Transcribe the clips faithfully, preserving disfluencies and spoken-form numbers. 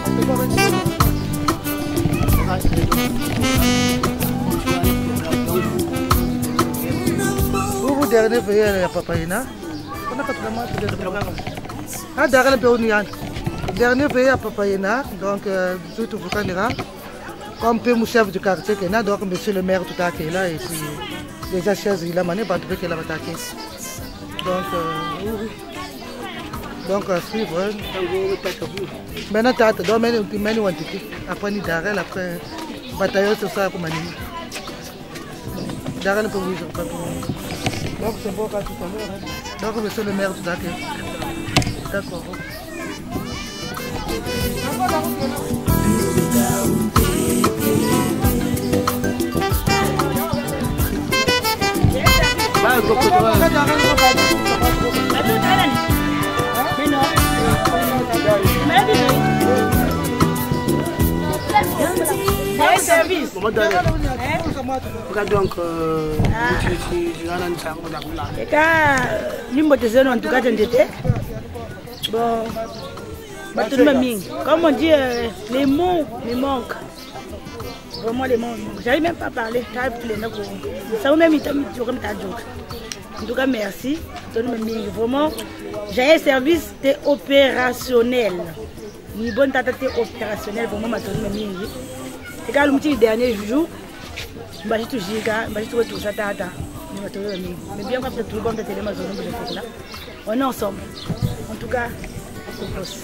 Vous dernier veillez à Papaïna. On a pas de ah, derrière le Péonian. Dernier veillé à Papaïna, donc tout au Canada. Comme peu mon chef du quartier qui est là, donc monsieur le maire tout à fait là, et puis les achats, il a mané, pas de qu'il a attaqué. Donc, euh, oui. Donc, à suivre. Maintenant, tu as tu dois mener un petit menu après, il d'arrêt, après, bataillon, c'est ça pour manier. D'arrêt, le peu, oui, je crois. Donc, c'est bon quand tout à l'heure. Donc, monsieur le maire tout à fait. D'accord. service. Donc, comme on dit, les mots me manquent. Vraiment, les mots. J'arrive même pas à parler. Ça même en tout cas, merci. Vraiment, j'ai un service opérationnel. Ni bonne tata opérationnel. Vraiment, ma tonne mingi. Et quand le dernier jour, je vais tout giga, je vais tout ça tata. Mais bien quand tout le monde est télé, on est ensemble. En tout cas, c'est possible.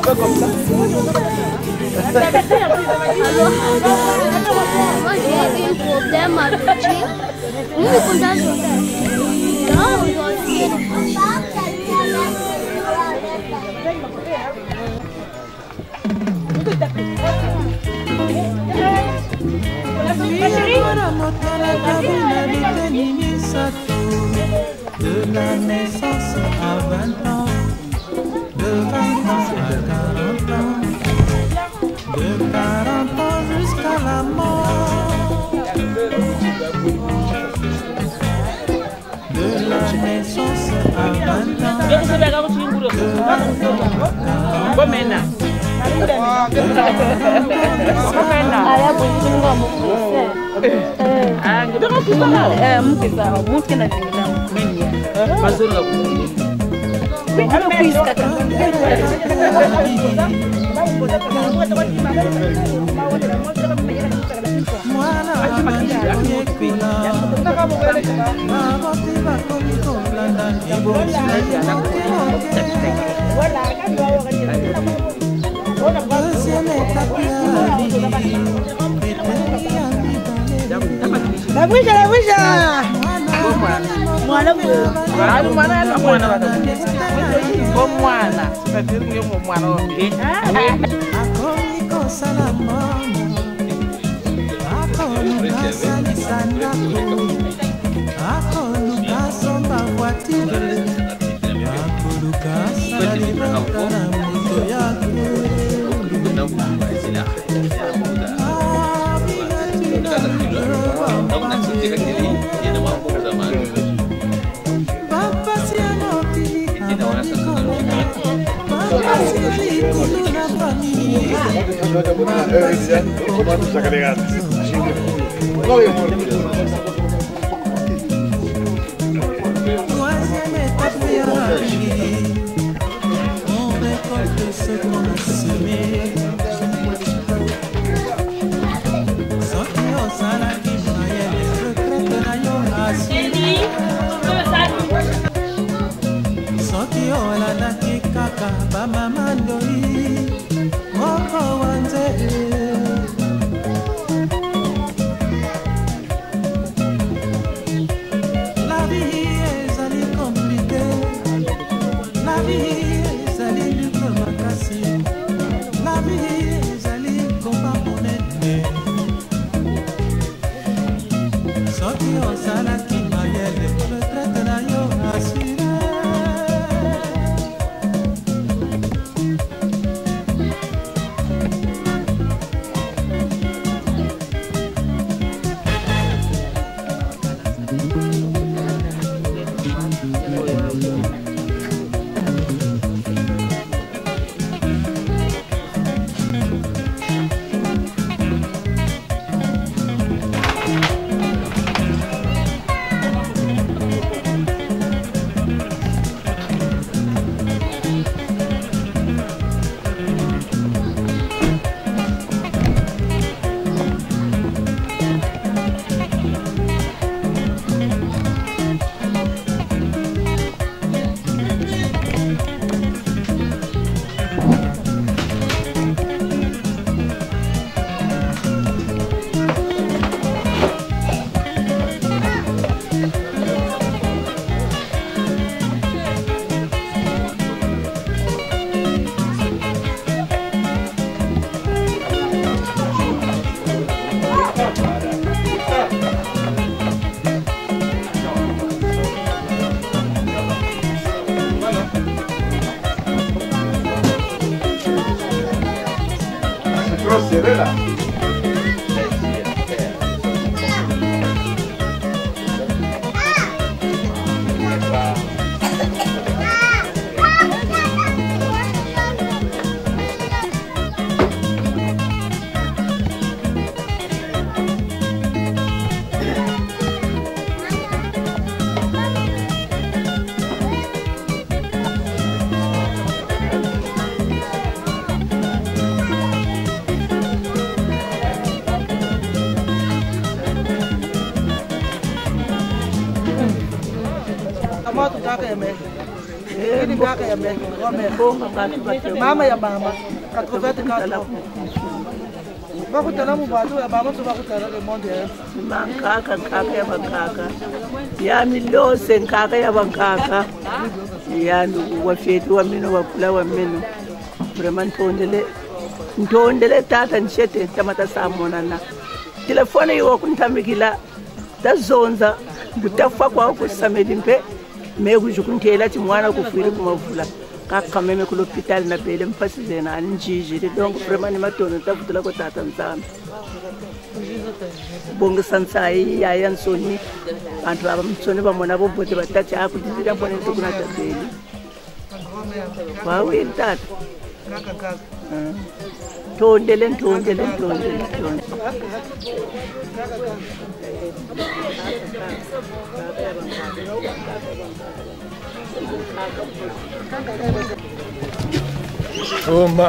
peu comme ça. Alors, moi j'ai un problème à te dire. Nous, nous sommes là aujourd'hui. De la naissance à vingt ans, de vingt ans à quarante ans, de quarante ans jusqu'à la mort. De la naissance à vingt ans, de vingt ans La bouche, la bouche. Mwana mwana mwana mwana mwana c'est-à-dire que mwana akoniko salama akoluka salisana akoluka somba voiture akoluka salibaka na moto yake troisième étape de la vie, on récolte ce qu'on a semé. Soki osalaki mayele retraite na yo asili. Soki olandaki kaka bamama ndoi moko wanzele. La vie ezali compliquée, la vie ezali luka makasi, la vie ezali komba monene. Soki osalaki mayele retraite na yo asili. Será? Kamu tu kakak eme, ini kakak ya mère, grand-mère. Mama ya mama, quatre-vingt-quatre ans. Bakutana mubatu ya mama so bakutana le monde. Mankaka kaka ya bakaka. Ya milose nkaka ya bakaka. Ya ndugu wafetu wa mino wakula wa mino. Vraiment ntondele ntondele tata nchete tamata samona na. Telefone yo kuntamikila tazonza kutafa kwa kusamedi mpe me kujukuntela timwana kufiri kumavula kakameme ku l'hôpital na bele mpasi zena njiji donc vraiment ni matono tavutula ko tata nzambe bonga sansai ya yansoni bantu aba mtsoni bamona bobote batacha akudizira mbone tukuna tabeli wawe tata tondele tondele tondele tondele Oma.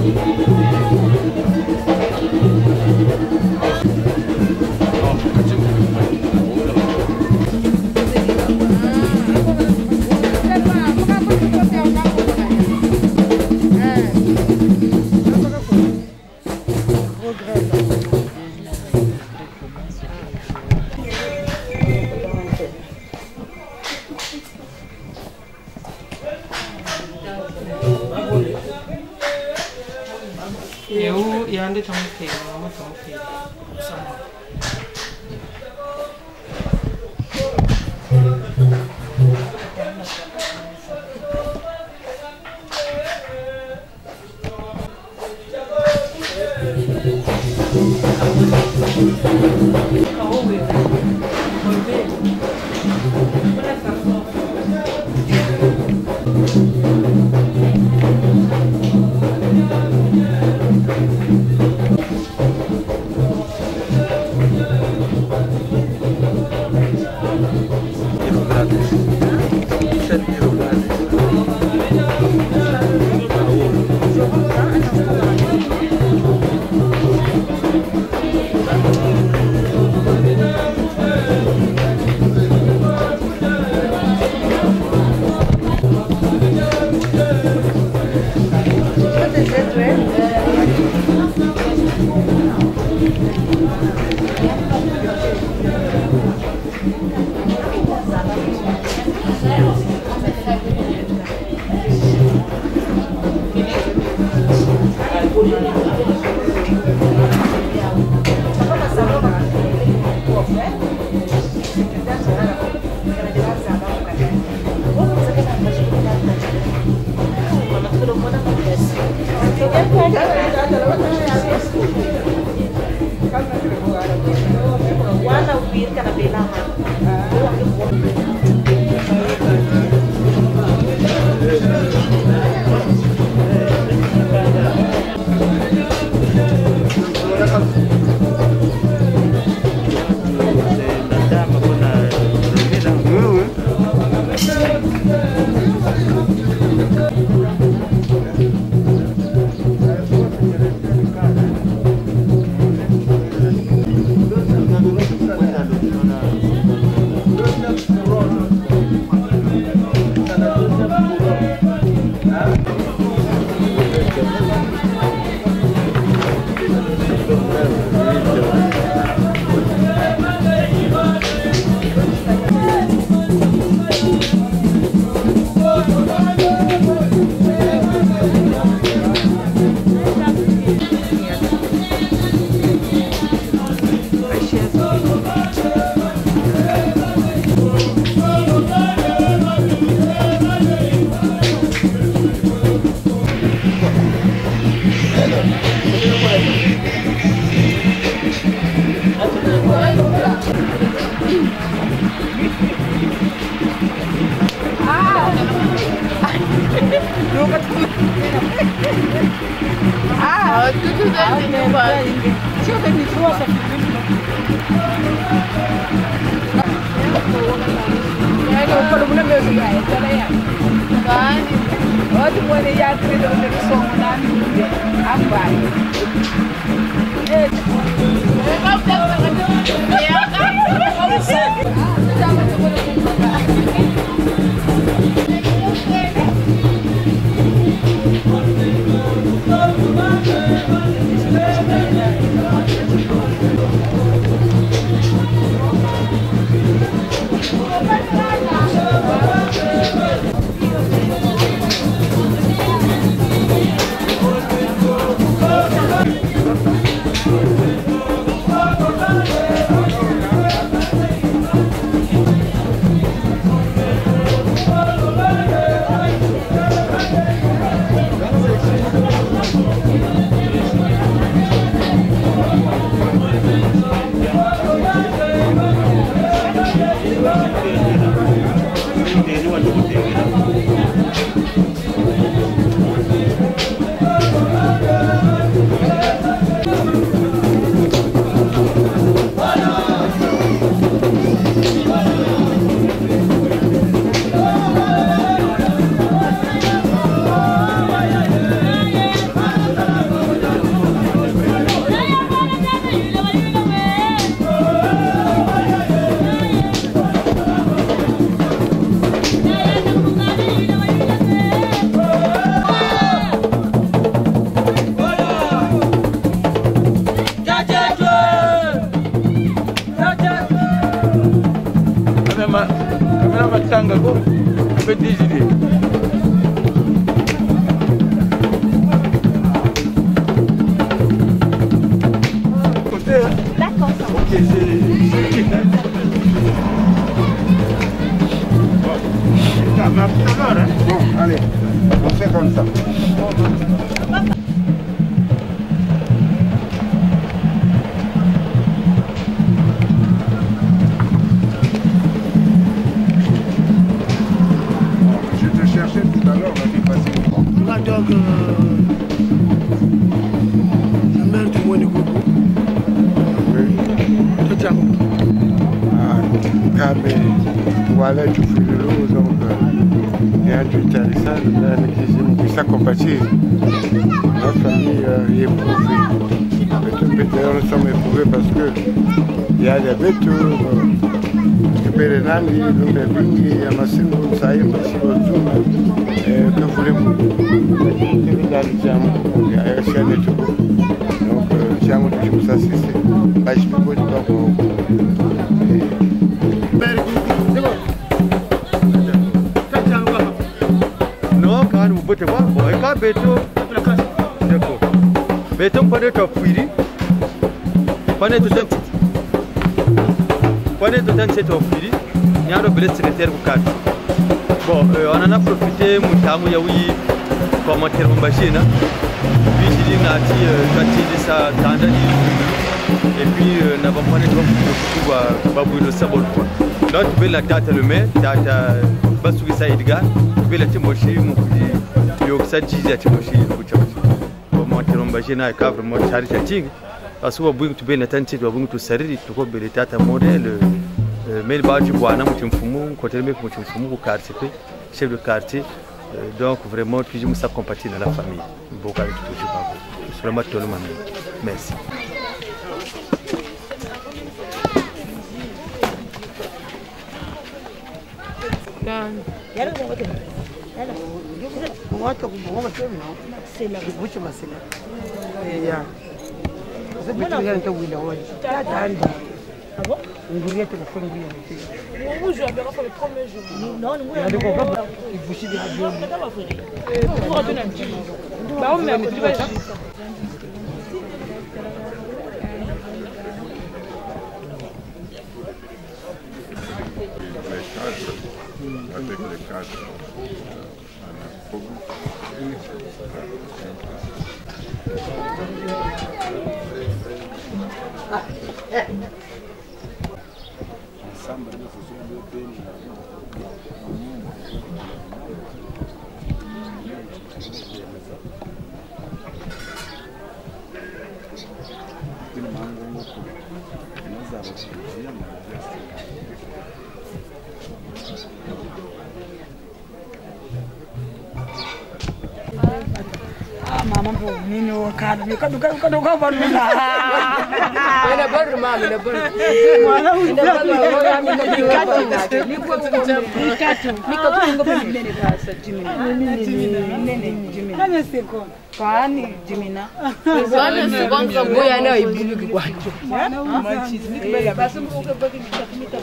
Eu e ande tamo feio, não tamo feio. Ah, tudo dentro do banco. Deixa eu ver me trouxe. É que eu falo para meu filho, é para aí. Vai. Outro bom dia, querido, eu tenho som na minha. Ah, vai. É. Eu vou dar Thank you. mais voilà, tu fais le lot, donc il y a du intéressant, qui s'accompagne. La famille est éprouvée. D'ailleurs, nous sommes éprouvés parce que il y a des bêtes, Berenani, Lumebingi, Yamasingo, Saïm, Sibozuma, que voulez-vous? Donc, j'ai un autre chose à cesser. Je peux pas dire non, quand vous pouvez voir, vous avez pas béto. D'accord. Béton, pas de top, oui. Pas de top. Pas de top, c'est top, oui. Il y a un secrétaire au cadre. Bon, euh, on en a profité, Moutamu Yaoui, comme un terme machine. Puis j'ai dit, Nati, quand il dit ça, Tanda, et puis, nous avons pas de temps pour le sabot. Donc, tu veux la date le mai, date Basouki Saïdga, tu veux la Timoshi, mon petit, Yoksa Jizia Timoshi, comme un terme machine, et cadre, moi, charité. Parce que vous avez tu veux la tente, tu vas vous servir, tu vas vous tata modèle. Mais le badge bois, nous sommes fumés, côté le mec, nous sommes fumés au quartier, chef de quartier. Donc vraiment, toujours nous accompagner dans la famille. Beaucoup de tout ça. Seulement tout le monde. Merci. Ah bon? On vous dit que vous faites bien. Vous jouez bien le premier jour. Non, nous il vous suivez la vie. Vous retournez un petit peu. Bah, on met un peu de temps. Avec les cadres. Ensemble, nous faisons le pays. Mama po nini wakati nikaduka duka bado na ina bado mama ina bado mwana ina bado mwana mimi niko nikatu niko tungo pe nene basa jimina nene jimina kana siko kwani jimina kwani siko ngoya na ibulu kwani mwana umanchi nikibela basi mbuke baki nitakimita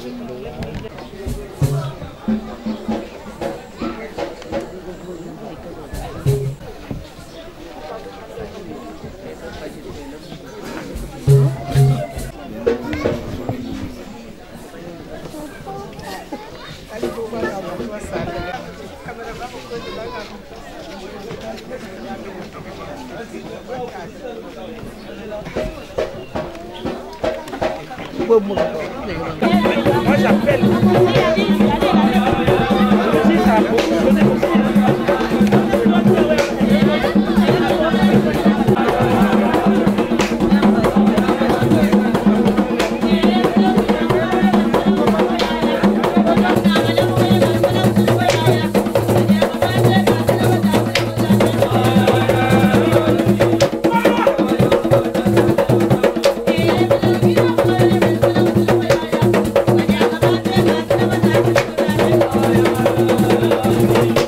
Moi j'appelle. Thank you.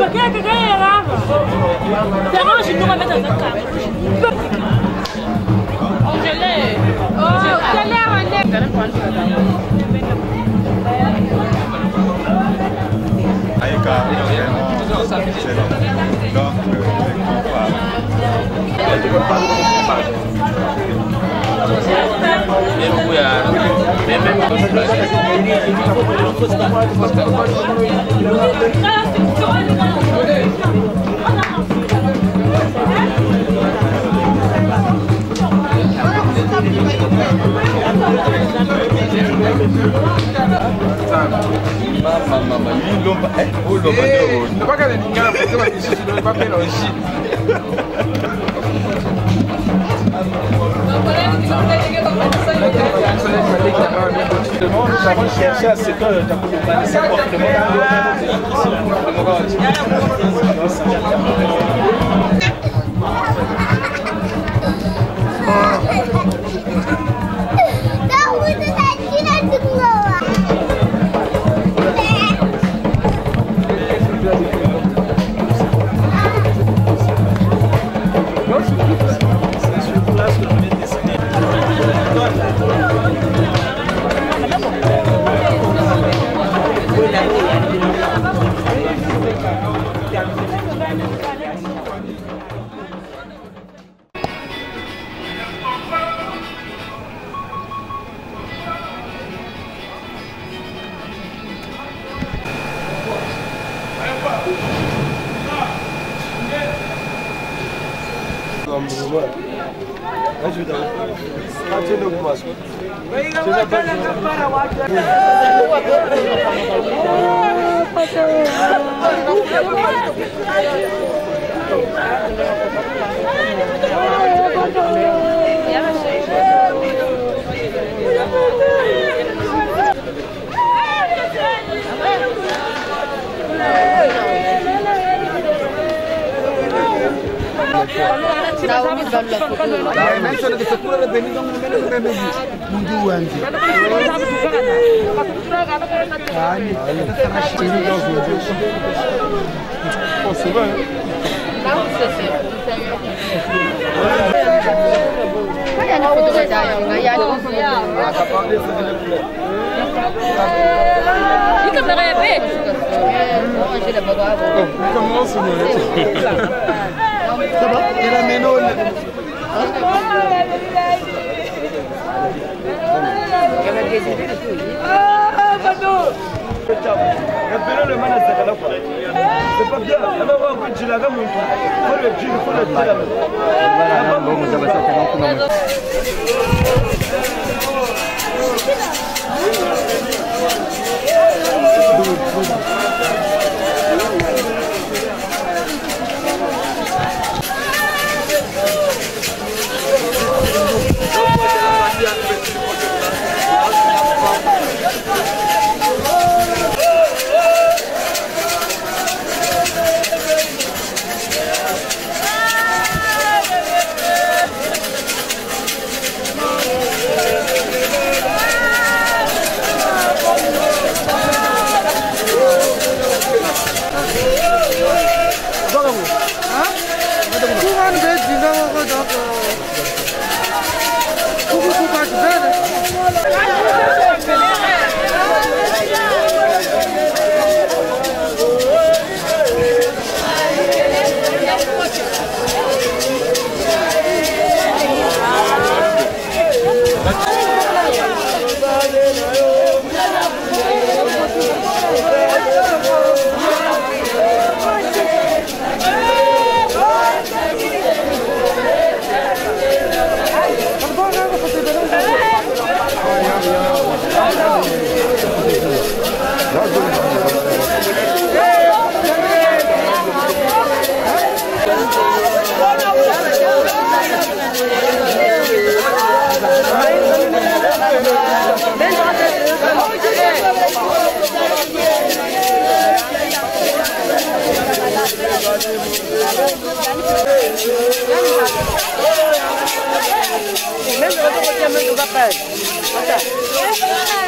Nous avons cherché à ce que d'accompagner ces comportements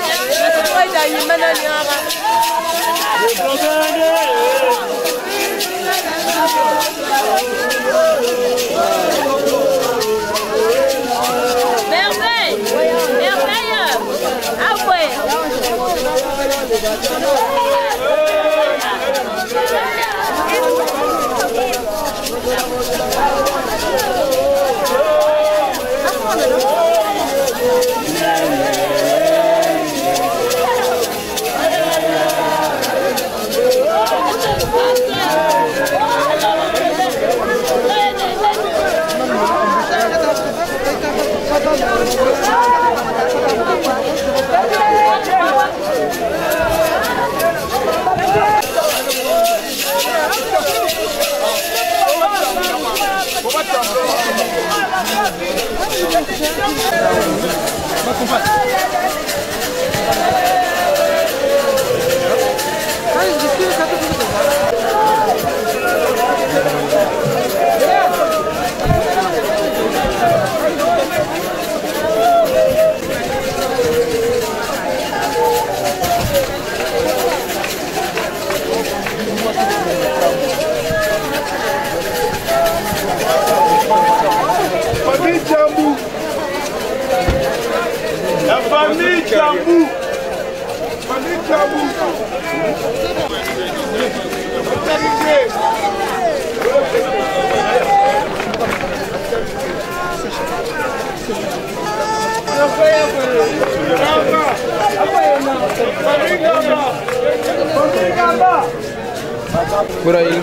Mana ni Por ahí.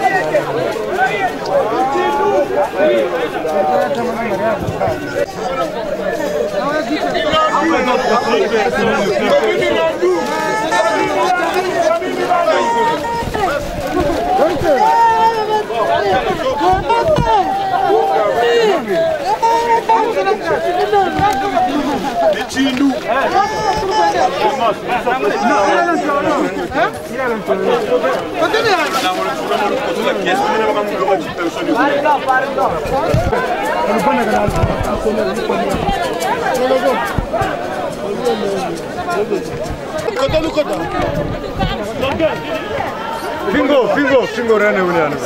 Fingo, fingo, fingo rene uniano.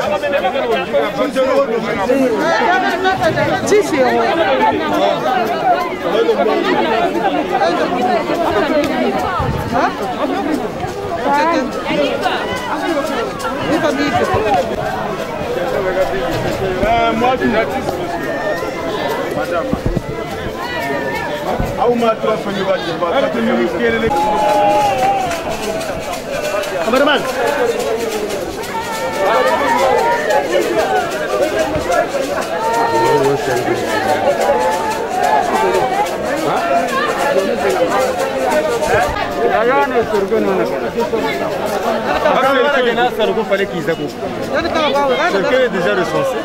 Moi, tu n'as madame. Ah, on m'a trop fait le Cameraman. Quelqu'un est déjà recensé.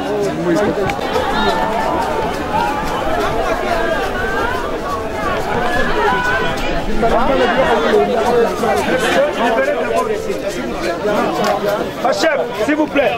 Chef, s'il vous plaît.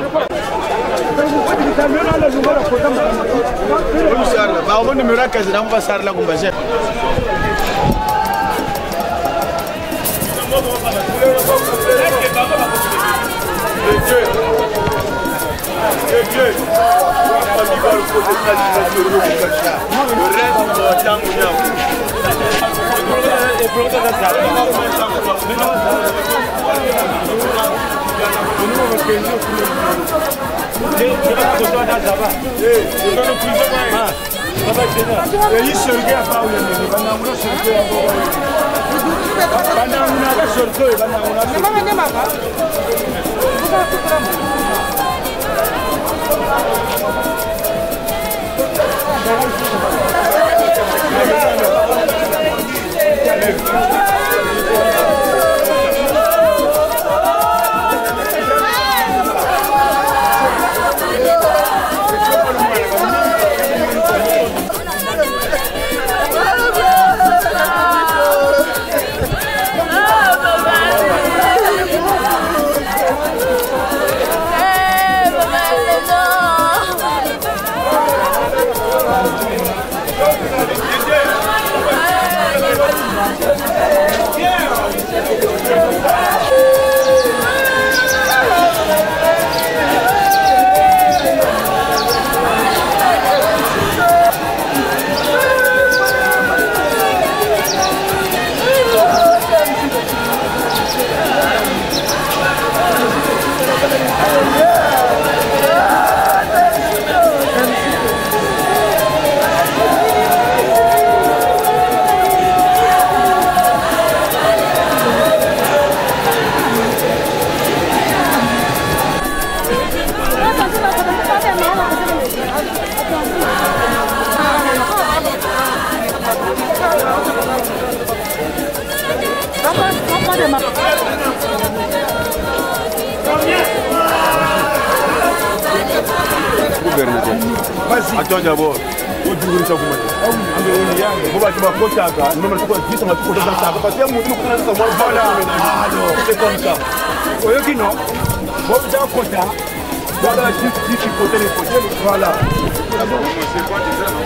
Attends d'abord. Au début de ça comment dire. On va tu vas contacter, non mais tu vas dire on va te contacter ça parce que moi nous connaissons ça voilà. Alors, c'est comme ça. Oyo kino. Bon tu vas contacter. Voilà, si si tu côté les côtés, voilà. C'est quoi déjà non?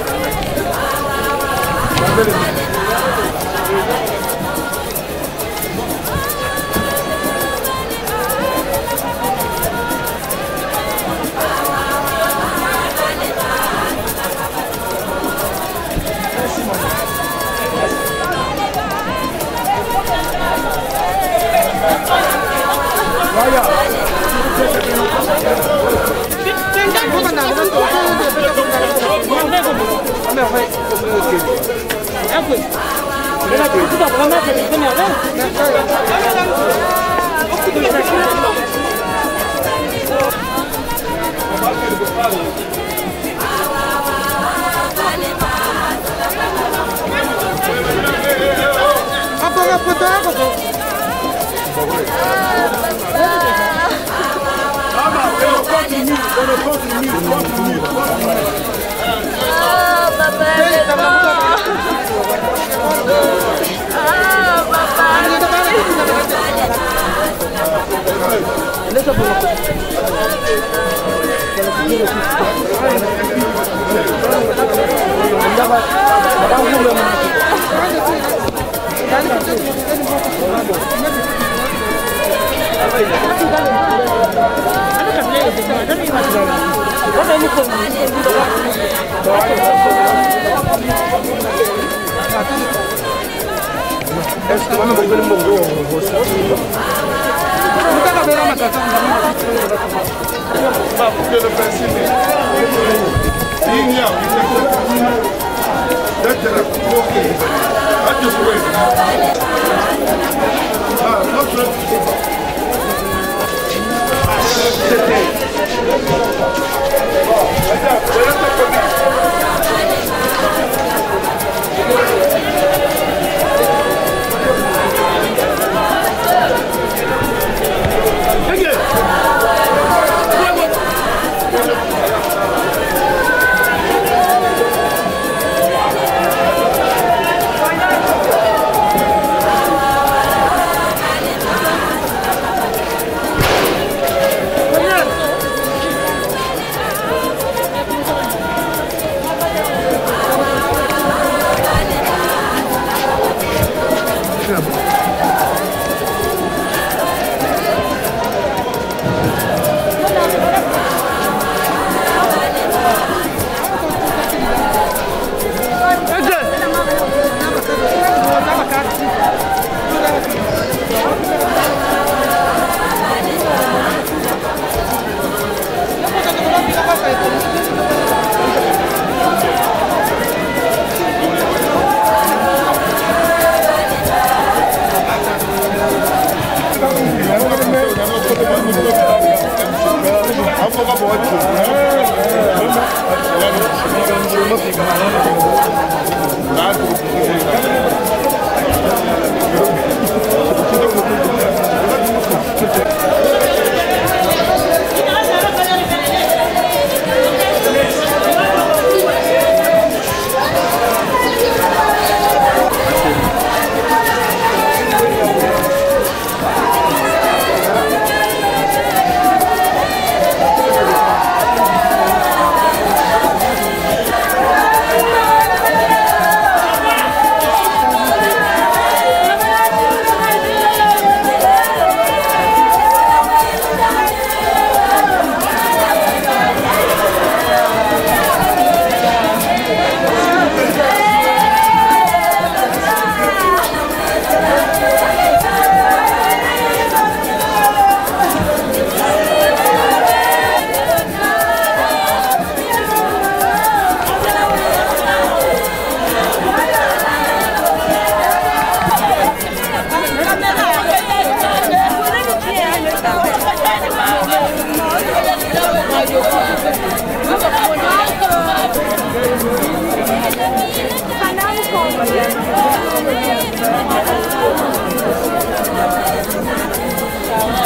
Est-ce que vous avez un le principe. Il y a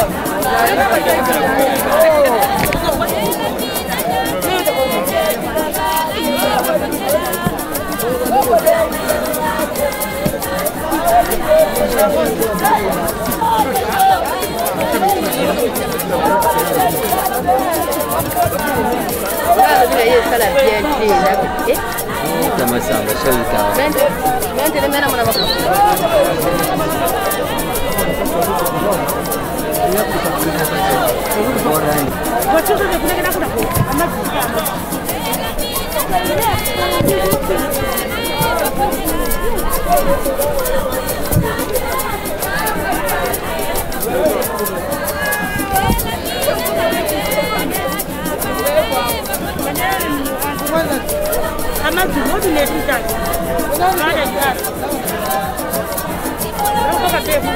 Oh! masamba shelter. Mente, mente mena mwana baka. Watoto ndio kuna kuna kuna. Ama tu modu ne tita. Nada nada. Não toca tempo.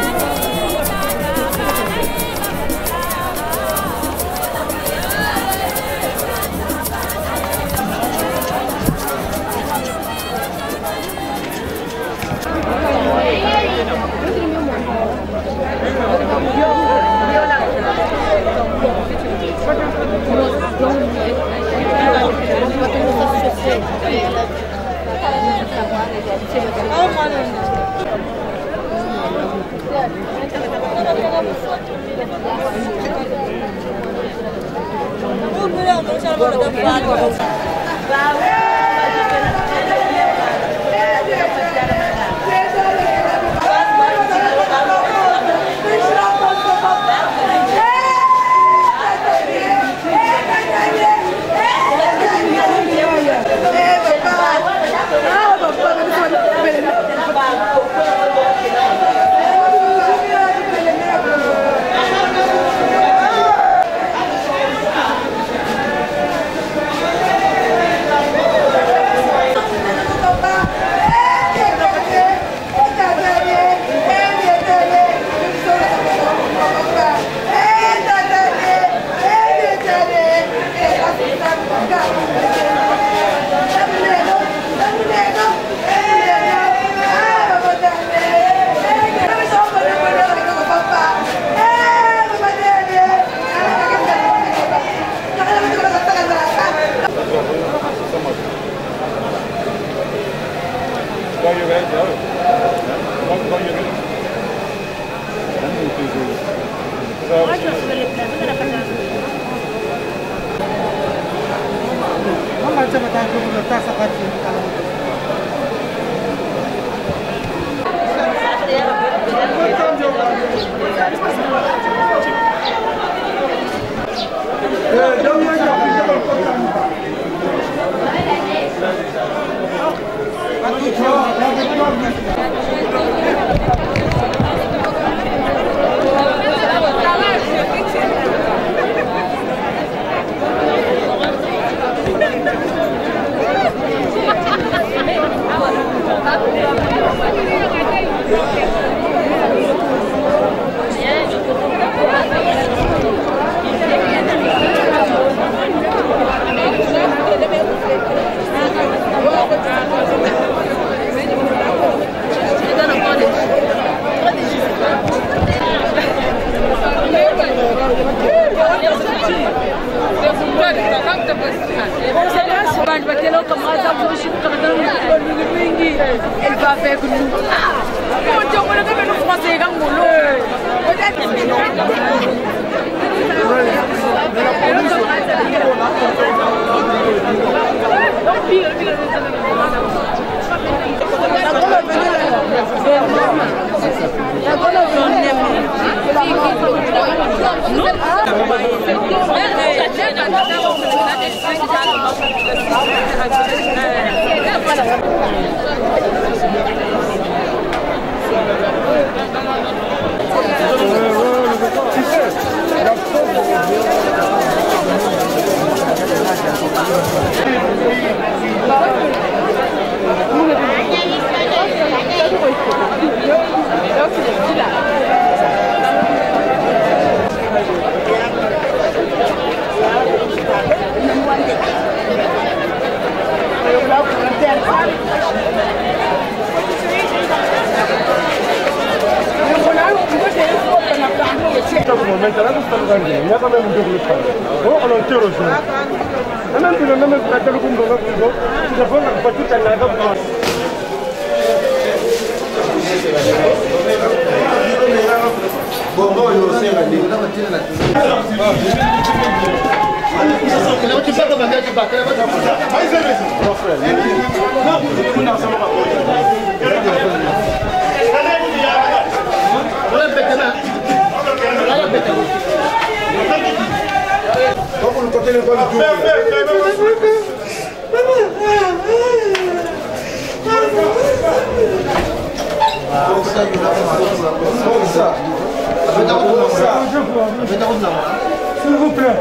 S'il vous plaît.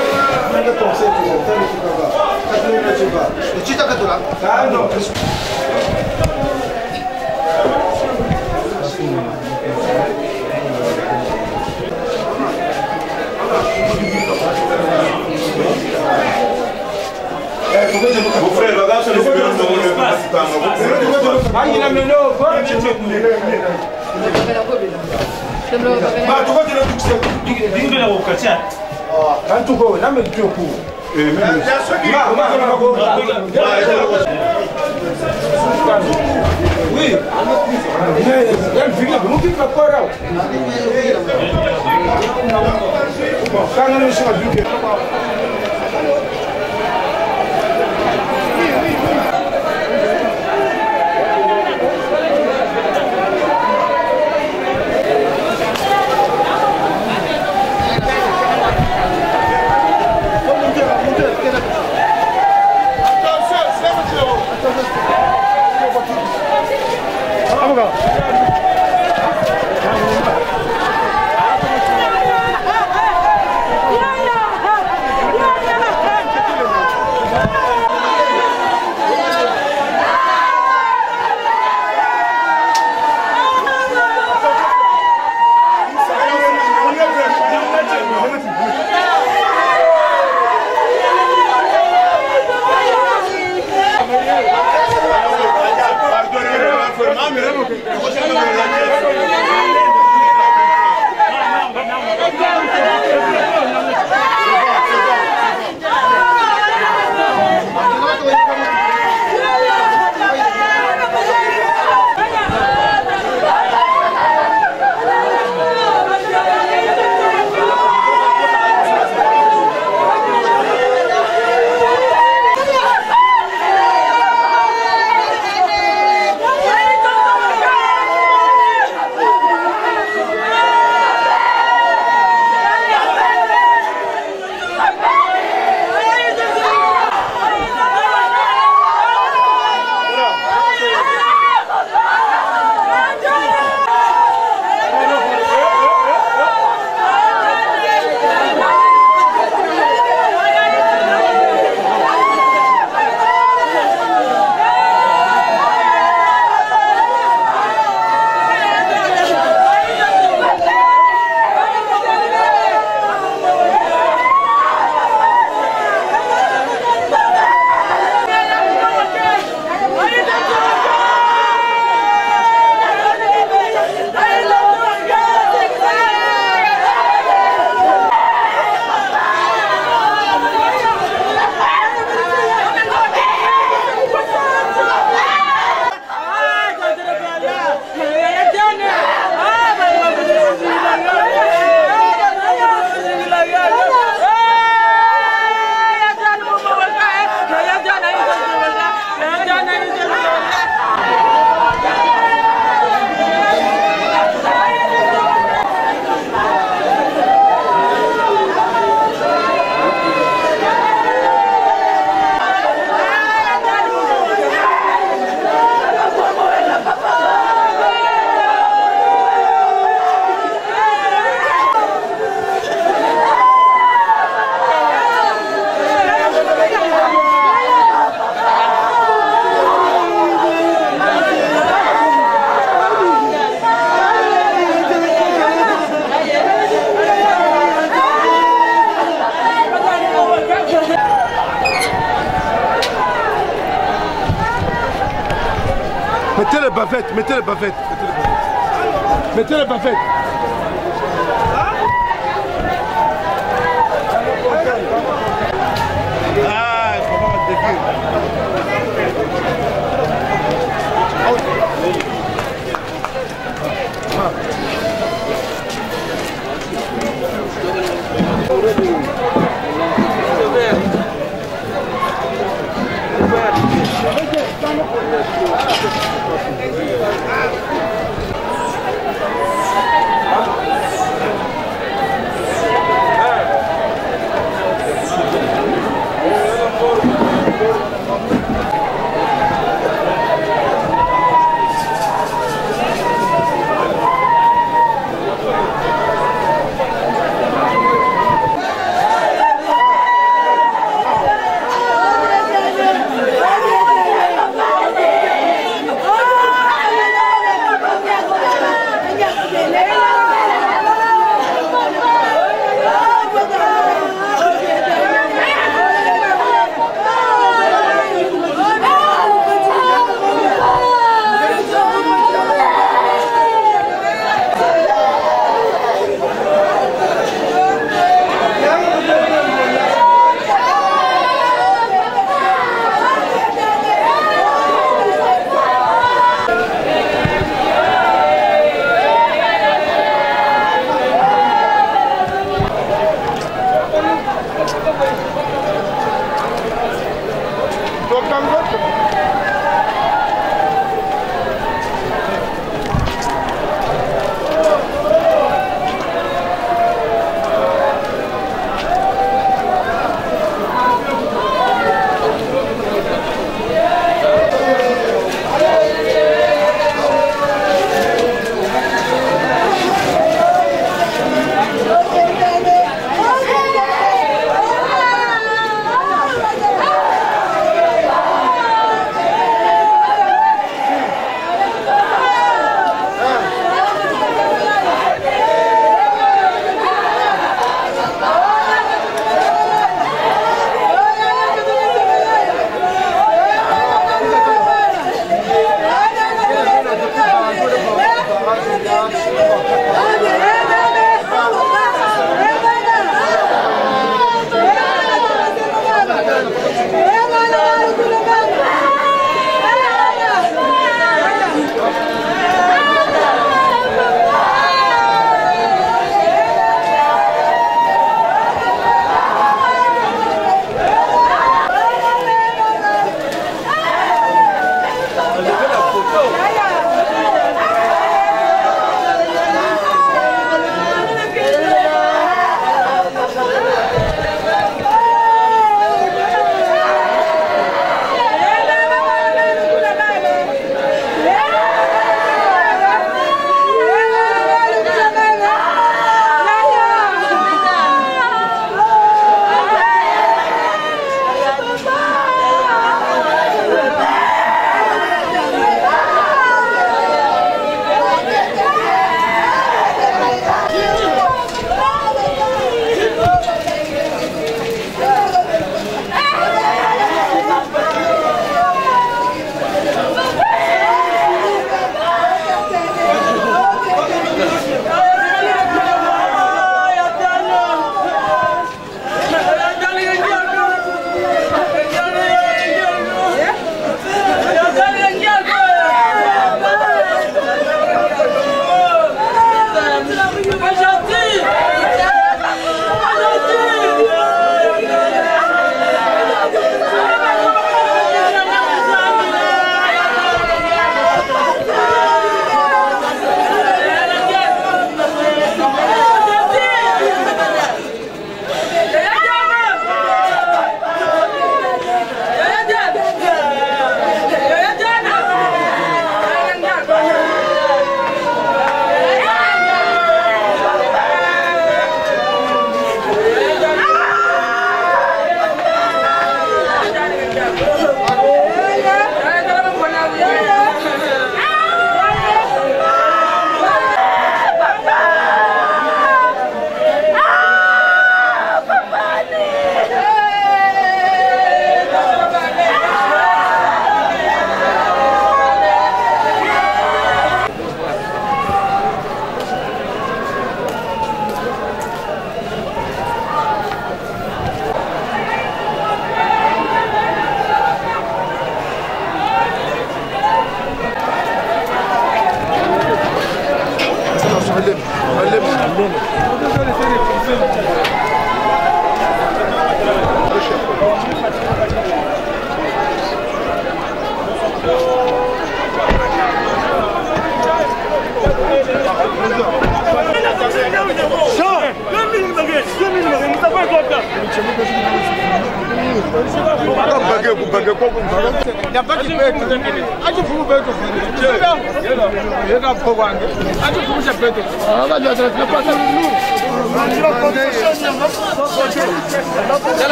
Ah non. Mon frère, regarde sur les yeux, ah, il a mené au bord. Ah, tu vois, tu l'as dit que c'est. Ah, tu vois, là, mais tu es au cours. Oui, elle vit là, nous vivons encore là. Bon, quand on est sur la vie, Mettez les bavettes, mettez les bavettes. Mettez les bavettes. Ah, il faut pas mettre des Oh,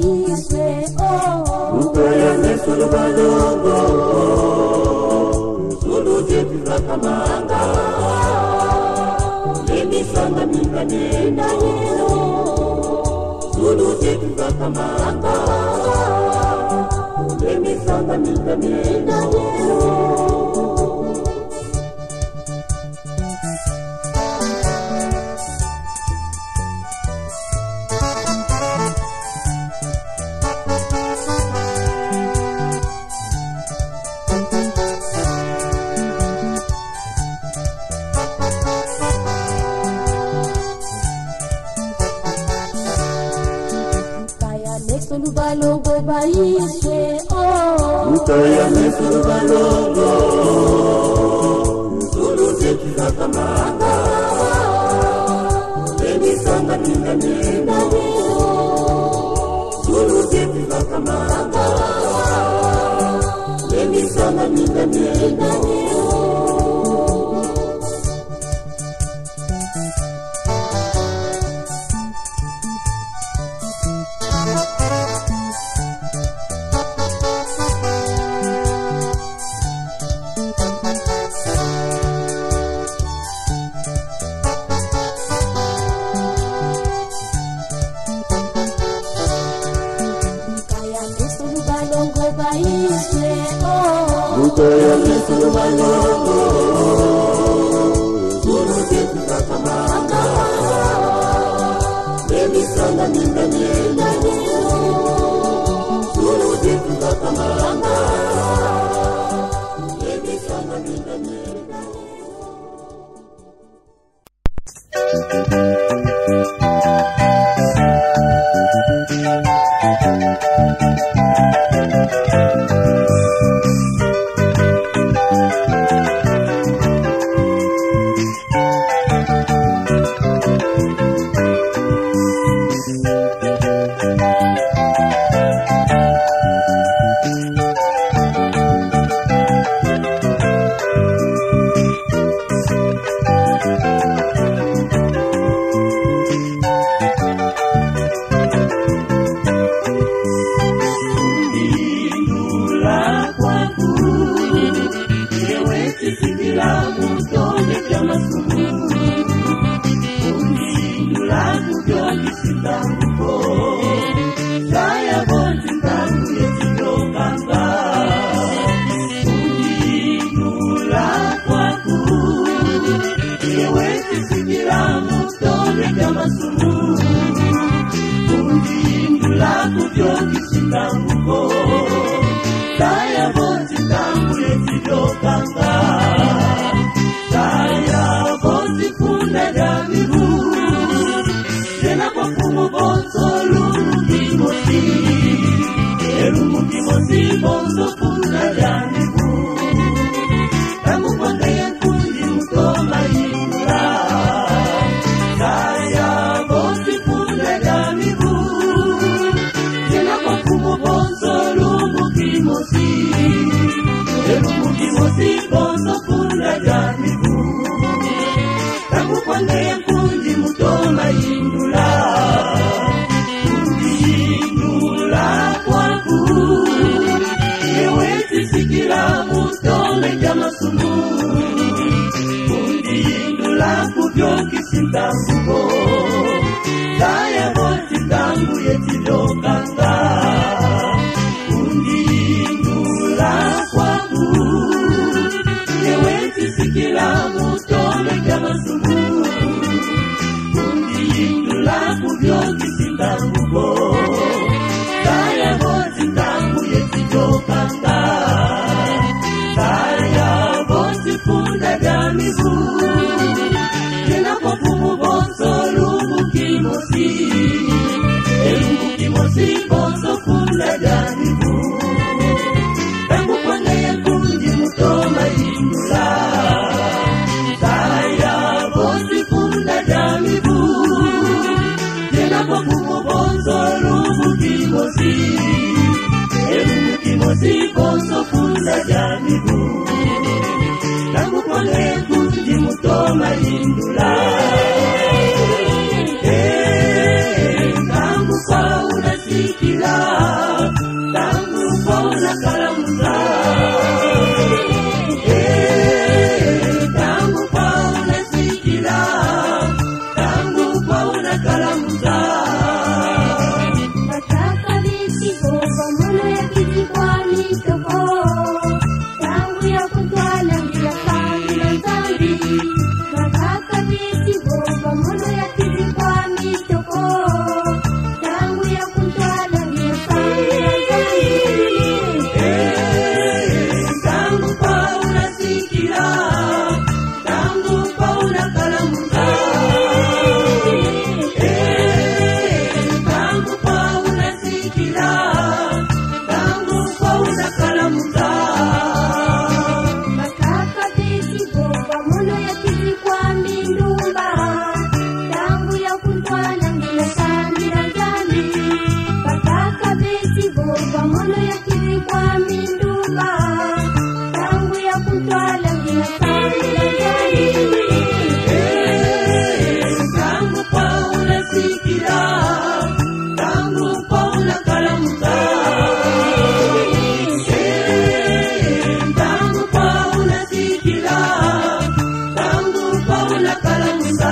baiswe oh Ukaya mesulu balongo Sulu jetu rakamanga Lemi sanga mingane na yelo Sulu jetu rakamanga Lemi sanga mingane na yelo Balongo baiswe oh Ukaya mesulu balongo Sulu jetu rakamanga Lemi sanga mingane na yelo Sulu jetu rakamanga Lemi sanga mingane na yelo Ukaya mesulu balongo Sulu jetu rakamanga Lemi sanga mingane na yelo Sulu jetu rakamanga Lemi sanga mingane na Kila tangu paula kalamuza. Eh, tangu paula sikila, tangu paula kalamuza. Mataka vitigo pamono ya kijikwa mitoko, tangu ya kutwala bila kambi na zambi. Mataka vitigo pamono ya kijikwa mitoko, tangu ya kutwala bila kambi na zambi. Eh, tangu paula sikila, tangu paula kalamuza. Eh, tangu paula sikila, tangu paula kalamuza. Mataka vitigo pamono ya kijikwa mindumba, tangu ya kutwala bila kambi na zambi. Mataka vitigo pamono ya kijikwa mindumba, tangu ya kutwala bila kambi na zambi. Eh, tangu paula sikila, tangu paula kalamuza. Eh, tangu paula sikila, tangu paula kalamuza.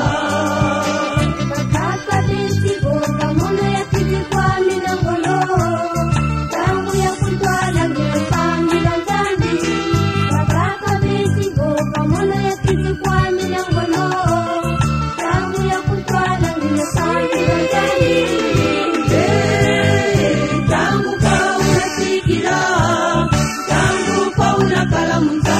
Mataka vitigo pamono ya kijikwa minangolo, tangu ya kutwala bila kambi na zambi. Mataka vitigo pamono ya kijikwa minangolo, tangu ya kutwala bila kambi na zambi. Eh, tangu paula sikila, tangu paula kalamuza.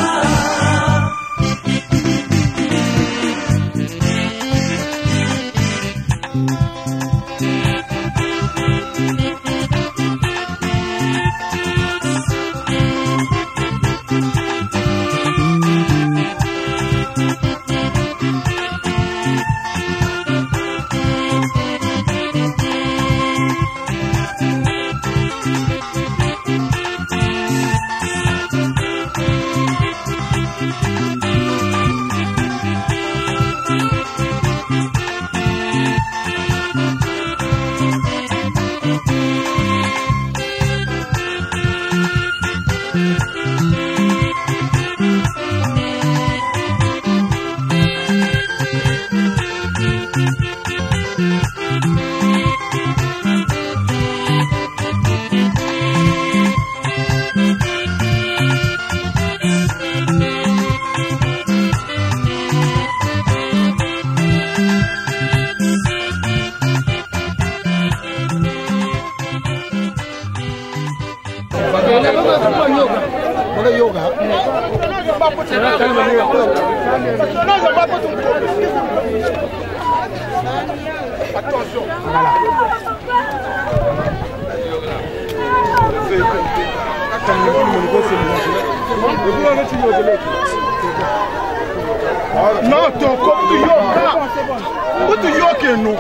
Non, ton corps, tu yoga. Où tu yoga, nous?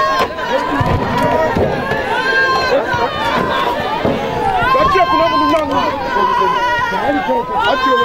Tu as coulé pour nous. Tu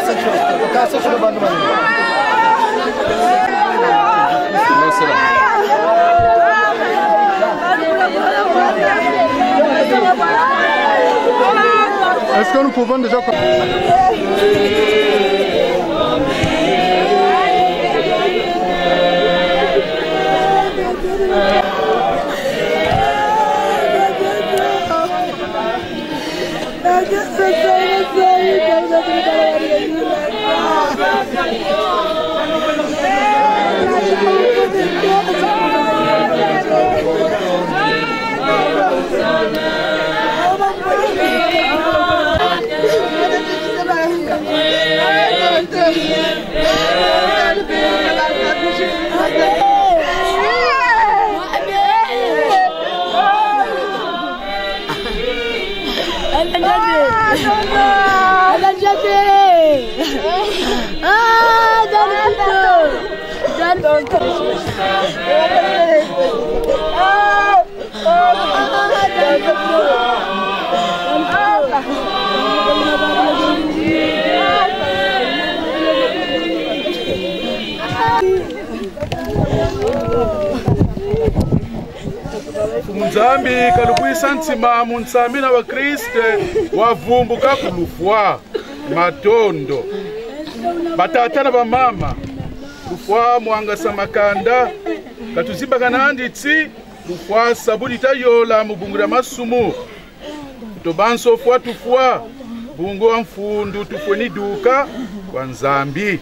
Est-ce que nous pouvons déjà... Munzambi kalukwisa ntsima munsambi na Wakriste wavumbuka kulufwa matondo batatana bamama lufwa mwangasa makanda katuzimba kananditsi lufwa sabuni tayola mubungura masumu tobanso fwa tufwa bungo wa mfundu tufweni duka kwa nzambi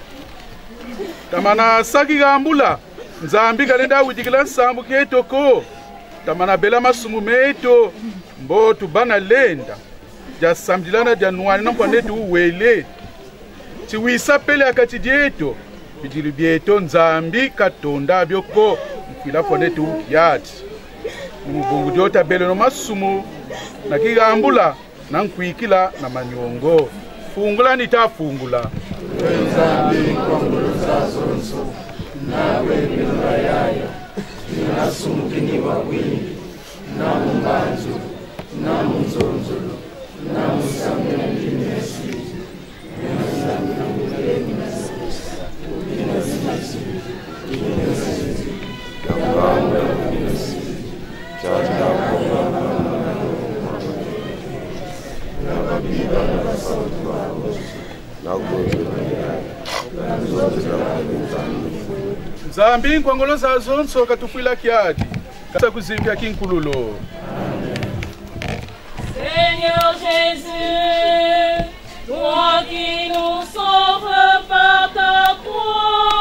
tamana saki gambula nzambi kalenda witikila nsambu ketoko tamana bela masumu meto mbo tubana lenda ja samjilana ja nuani na kwanetu uwele chiwisa pele akati dieto bidili bieto nzambi katonda byoko mkwila kwanetu ukiati mbungu diota bele no masumu na kigambula na nkwikila na manyongo fungula nitafungula nzambi kwa mburuza zonso nawe bila yaya nasumukini wa wingi na mbanzu na mzonzolo na msamya ndinesi na msamya ndinesi ndinesi ndinesi kambanga ndinesi chata kwa na babiba na sauti wako na gozo na gozo Nzambi nkwangolo za zonso katufwila kiadi kata kuzivya kinkululo. Seigneur Jésus, toi qui nous sauves par ta croix,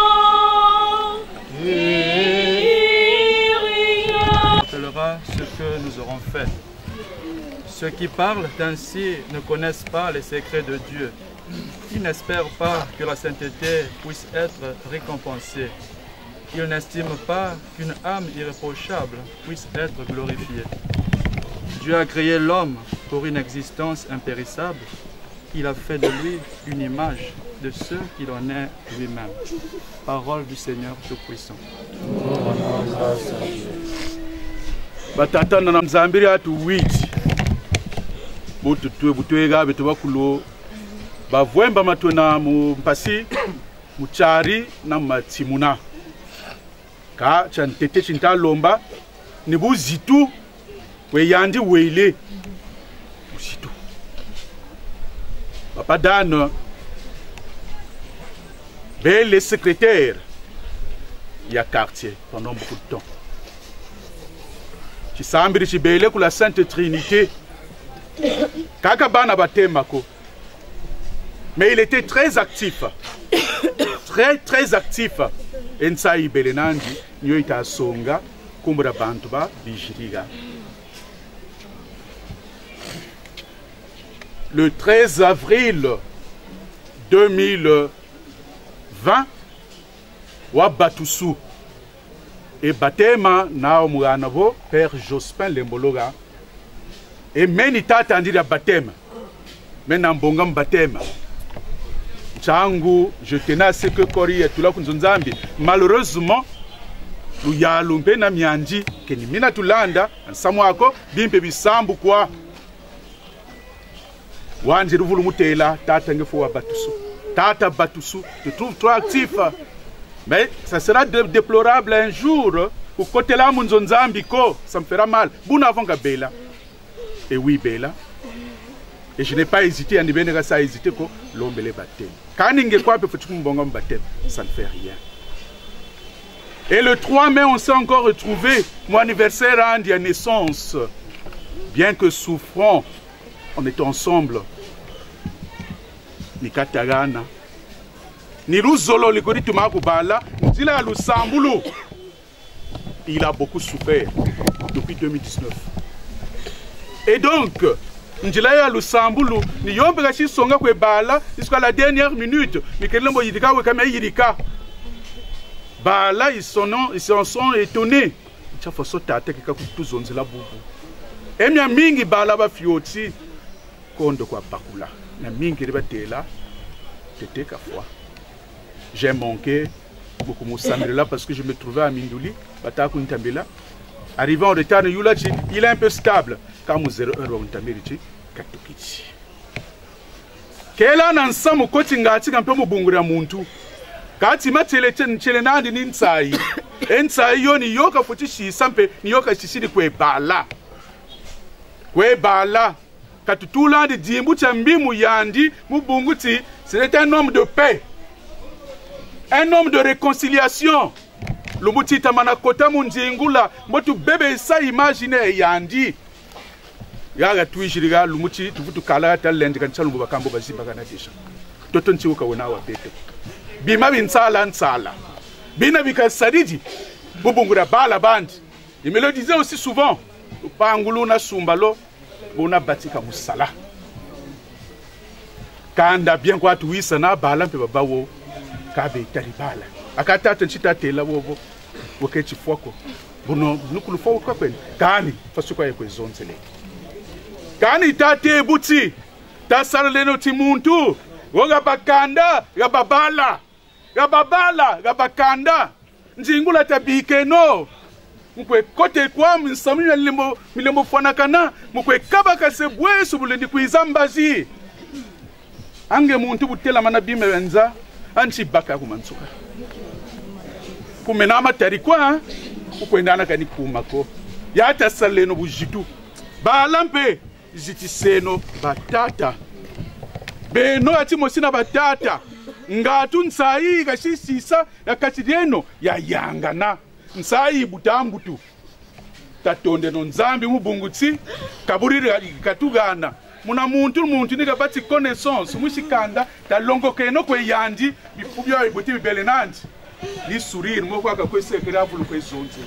rappellera ce que nous aurons fait. Ceux qui parlent ainsi ne connaissent pas les secrets de Dieu. Ils n'espèrent pas que la sainteté puisse être récompensée. Ils n'estiment pas qu'une âme irréprochable puisse être glorifiée. Dieu a créé l'homme pour une existence impérissable. Il a fait de lui une image de ce qu'il en est lui-même. Parole du Seigneur Tout-Puissant. Batatana na mzambiri atu witi butu tuwe butuega betu bakulo bavwemba matona mu mpasi muchari na matimuna ka chantete chinta lomba ni buzitu we yandi weile buzitu papa Dan ben le secrétaire ya quartier pendant beaucoup de temps Chisambiri chibele kula Sainte Trinité kaka bana batemako. Mais il était très actif, très très actif. Ensai belenandi nyoita songa kumbura bantu ba bijiriga. Le treize avril deux mille vingt, wa Batusu et batema na omwanavo Père Jospin Lembologa et menita atandira batema menambonga batema. Changu, je tenais à ce que Kori et tout là kunzonzambi. Malheureusement, nous y allons bien à Mianji, que ni mina tulanda, en Samuako, bimpe bisambu kwa. Wanji ruvulu mutela, tatange fo Batusu. Tata Batusu, te trouve trop actif. Mais ça sera dé déplorable un jour. Au côté là, mon Zonzambiko, ça me fera mal. Vous n'avez pas Bella. Et oui, Bella. Et je n'ai pas hésité à ne pas hésiter que l'homme les baptême. Quand il y a quoi, ça ne fait rien. Et le trois mai, on s'est encore retrouvé. Mon anniversaire a de naissance. Bien que souffrant, on était ensemble. Ni Katagana. Ni Ruzolo, le Gori Tumakubala. Il a le Sambulu. Il a beaucoup souffert depuis deux mille dix-neuf. Et donc, Njilaya Lusambulu, ni yombe kashi songa kwe bala, jusqu'à la dernière minute, mais que l'homme yidika ou kame yidika. Bala, ils sont, ils sont étonnés. Il faut sauter à terre, tout zonze la boubou. Et mia mingi bala ba fioti, kondo kwa bakula. Na mingi riba tela, tete ka foi. J'ai manqué beaucoup de là parce que je me trouvais à Mindouli, Batakou Ntambela. Arrivant en retard, il est un peu stable. Quand vous zéro heure, on t'amérique, Katokichi. Quel an ensemble, au côté ngati, un peu mon bungura muntu. Quand il m'a téléchéné, tchéléna de Ninsai. Ensai yoni yoka futishi, sampe, yoka chichi de Kwebala. Kwebala. Quand tout l'an de Dimbu Chambi Mouyandi, Mubunguti, c'était un homme de paix. Un homme de réconciliation. Le mouti tamana kota munjingula, motu bébé ça imaginer yandi. Yaga tuijiriga le mouti tu vutu kala ta lendi kan chalu bakambo baziba kana desha. Toton chi uka wona wa bete. Bima binsala nsala. Bina bika sadiji. Bubungura bala band. Il me le disait aussi souvent. Pangulu na sumbalo, bona batika musala. Kanda bien kwa tuisa na bala mpe babawo. Kabe taribala akata tanchita tela wovo wokechi foko buno nukulu foko kwa kweni kani fasuka yekwe zonzele kani tate buti tasarleno timuntu woga bakanda ya babala ya babala ya bakanda njingula tabike no mkwe kote kwa msamu milembo milembo fanakana mkwe kabaka sebwe subulendi kuizambazi ange muntu butela manabime wenza anchi baka kumansuka kumenama tarikwa kukwendana kani kumako yata saleno bujitu balampe jitiseno batata beno ati mosina batata ngatu nsai kashisisa yakachideno ya yangana nsai butambutu tatonde no nzambi mubungutsi kaburiri katugana muna muntu muntu nika bati connaissance mushikanda talongo keno kwe yandi bifubyo iboti bibele nandi ni sourire mo kwa kwese grave kwe zonze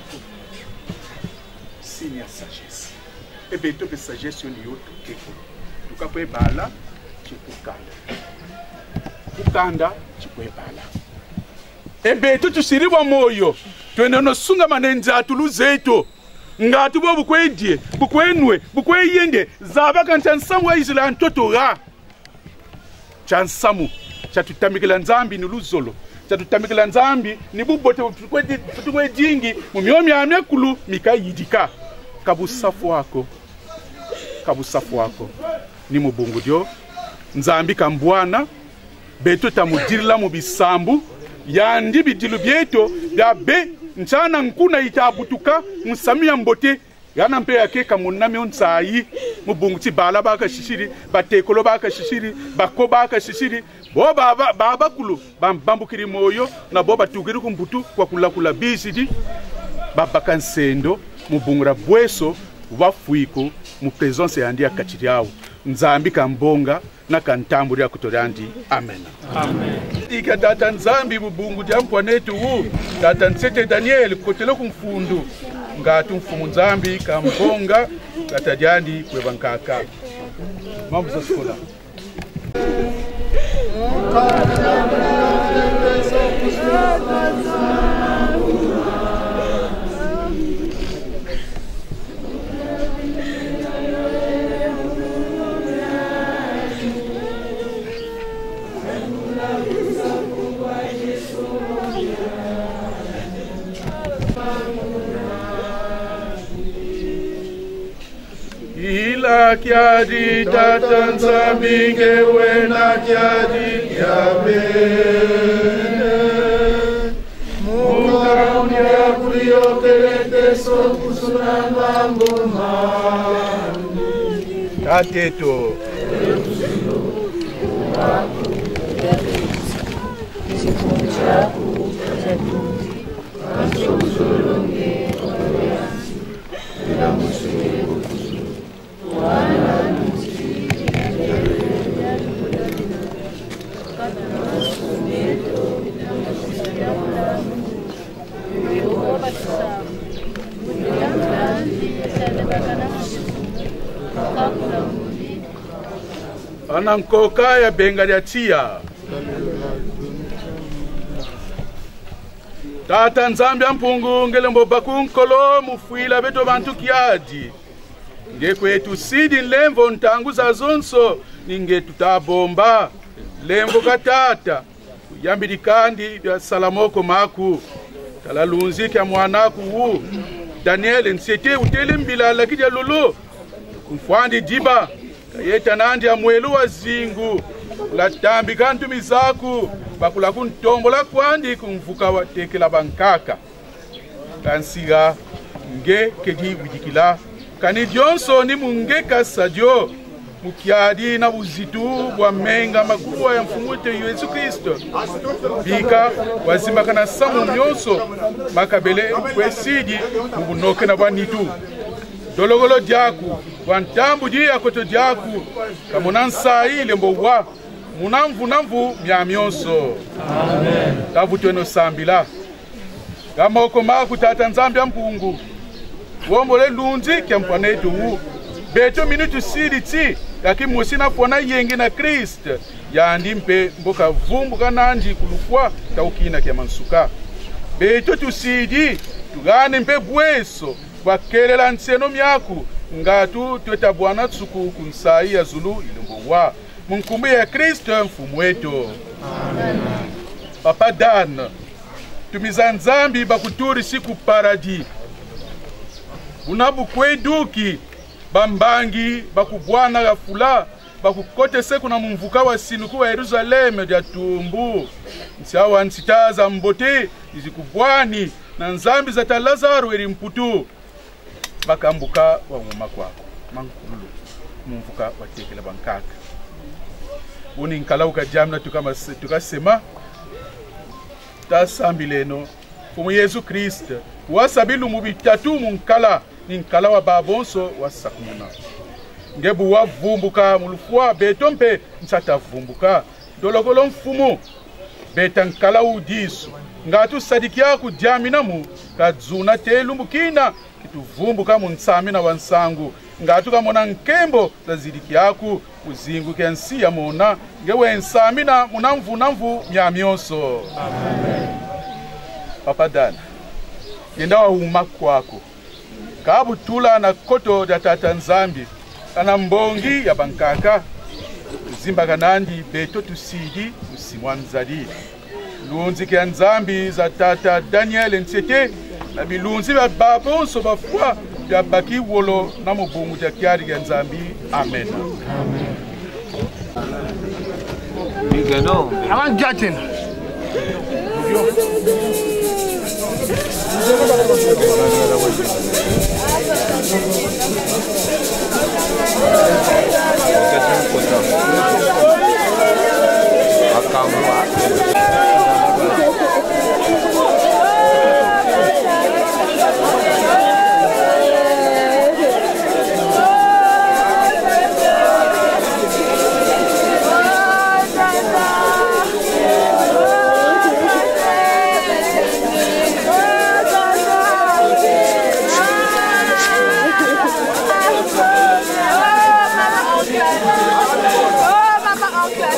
signe sagesse e beto que sagesse ni yoto keko tukapwe bala chikukanda kukanda chikwe bala e beto tusiriwa moyo twene no sunga manenza tuluzeto ngatu bo bukwedie bukwenwe bukweyende zaba kantansamwa izila ntotora chansamu chatutamikila nzambi ni luzolo chatutamikila nzambi ni bubote tukwedi jingi mumyomi amekulu mikayidika kabusafu wako kabusafu wako ni mubungu dio nzambi kambwana beto tamudirila mubisambu yandi bidilu bieto bya be nchana nkuna itabutuka musamia mbote yana mpe yake kamunami onsayi mubunguti bala baka shishiri batekolo baka shishiri bako baka shishiri bo baba baba kulu bambambukiri moyo na bo batugiri kumbutu kwa kula kula bisidi baba kansendo mubungura bweso wafuiko mu presence yandi akachiri yawo nzambi kambonga na kantamburi akutorandi amen amen ika tata nzambi bubungu jampwa netu wu tata nsete Daniel kotelo kumfundu ngatu mfumu nzambi kambonga tata jandi kwebankaka mambo za skola Ila kiadi tata nzambi ngewe na kiadi yabene mukaunira kuliyokelete sokusunanga ngomani tateto anankoka ya benga ya tia tata nzambi ampungu ngelembo bakunkolo mufuila beto bantu kiadi ngekwetu sidi nlemvo ntangu za zonso ninge tutabomba lemvo katata yambidi kandi ya salamoko maku talalunzi kya mwanaku wu Daniel nsete utele mbila lakija lulu kumfwandi diba kayeta nandi ya mwelu wa zingu la tambi kantu mizaku bakula kuntombola kwandi kumfuka wa tekela bankaka kansiga nge kedi widikila kani jonso ni mungeka sadio mukiadi na uzitu wa menga makubwa ya mfumute Yesu Kristo bika wazima kana samu myoso makabele kwesidi mubunoke na bwanitu dologolo diaku wantambu dia koto diaku kamonansa ile mbowa munamvu namvu mya myoso amen kavutweno sambila kamoko maku tata nzambi ampungu wombole lunzi kya mpwanetu wu beto minutu sidi ti kaki musina fona yengi na Kristo yandi mpe mboka vumbu kananji kulukwa taukina kya mansuka beto tusidi tugane mpe bweso wakelela nseno myaku ngatu tweta bwana tsuku kunsai ya zulu ilombowa munkumbi ya Kristo mfumu wetu amen Papa Dan tumiza nzambi bakuturi siku paradi unabu kweduki bambangi bakubwana gafula bakukote seku na mumvuka wa sinuku wa Yerusaleme dia tumbu nsiawa nsitaza mbote izikubwani na nzambi za Lazaro eri mputu bakambuka wa ngoma kwako mankulu mumvuka wa tekela bankaka uni nkalauka jamna tukama tukasema tasambileno fumu Yesu Kristo wasabilu mubitatu munkala ninkala wa babonso wa sakumuna ngebu wa vumbuka mulufua betompe nsata vumbuka dologolo mfumu betankala udisu ngatu sadikia kujaminamu kadzuna telumbukina kituvumbuka munsamina wansangu ngatu kamona nkembo zazidikiaku kuzingu kensi ya mona ngewe nsamina munamvu namvu myamyoso amen Papa Dan yenda wa uma kwako kabu tula na koto da tata nzambi ana mbongi ya bankaka zimba kanandi beto tusidi usimwanzadi lunzi kya nzambi za tata Daniel nsete na bilunzi ba babonso bafwa ya baki wolo na mubungu ja kyari kya nzambi amen amen Migano awan jatin Oh, Mama, okay.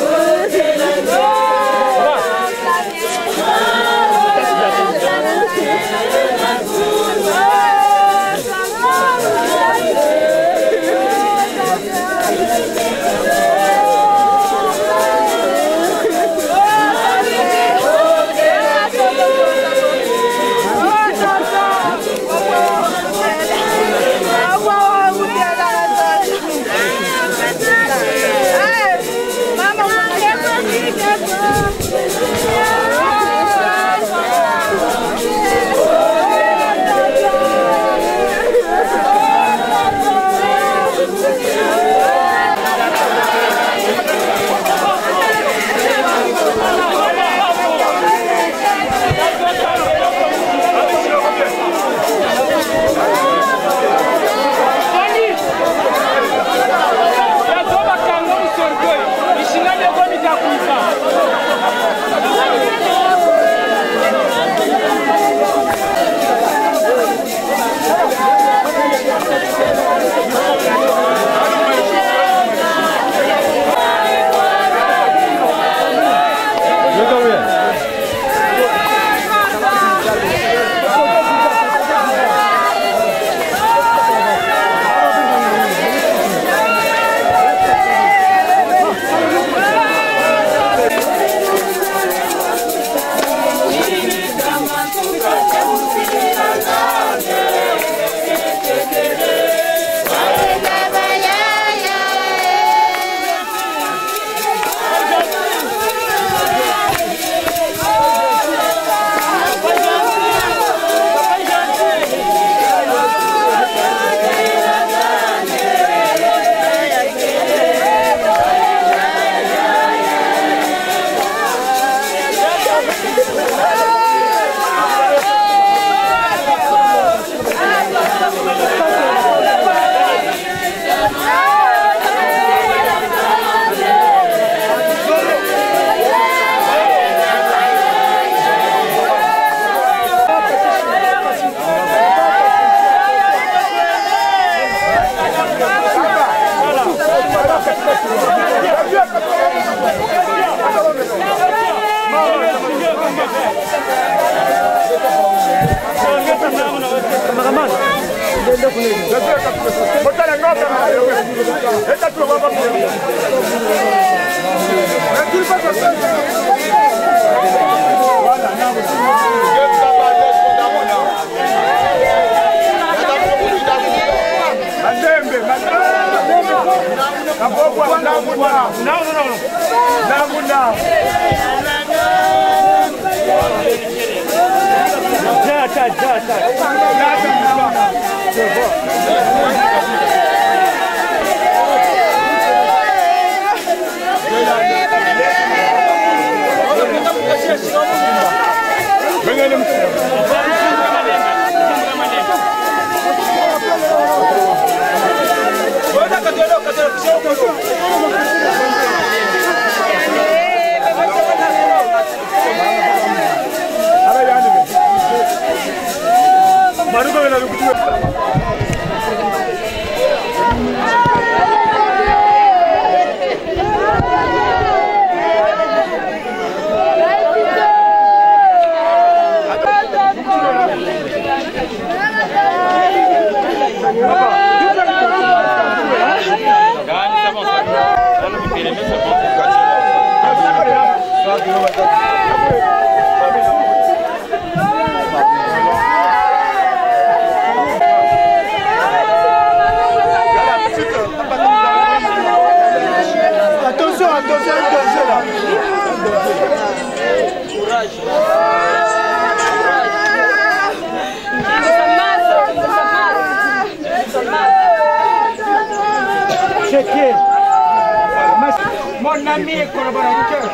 Mon ami et collaborateur.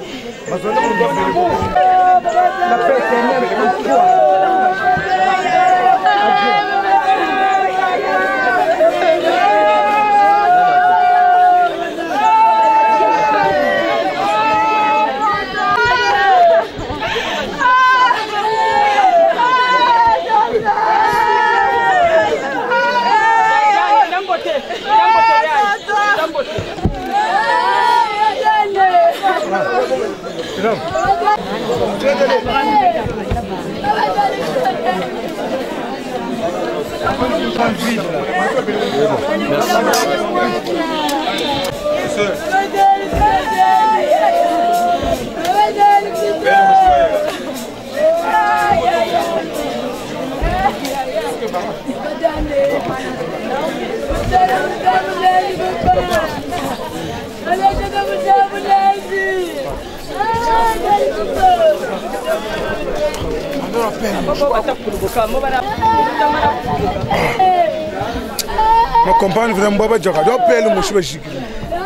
La paix éternelle pour toi. Ma compagne vraiment baba jaka do pele mo shiba shikiri.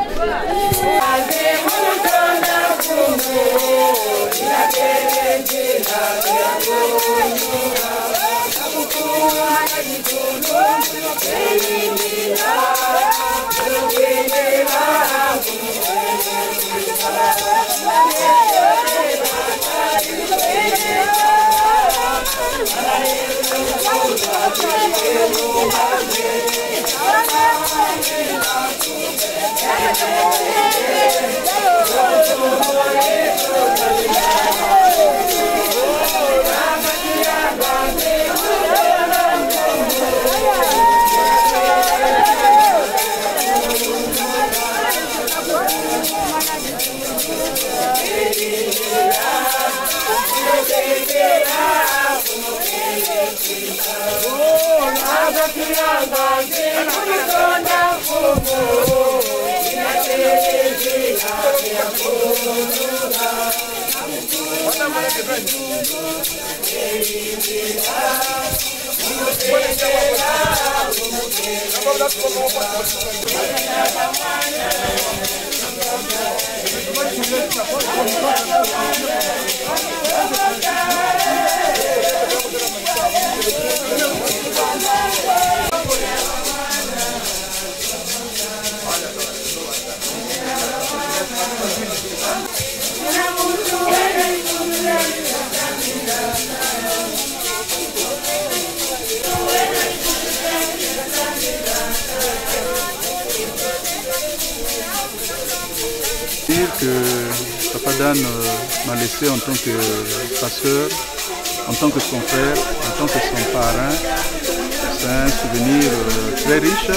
Dire que Papa Dan m'a laissé en tant que pasteur, en tant que son frère, en tant que son parrain. C'est un souvenir très riche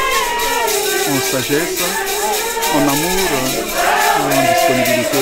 en sagesse, en amour, en disponibilité.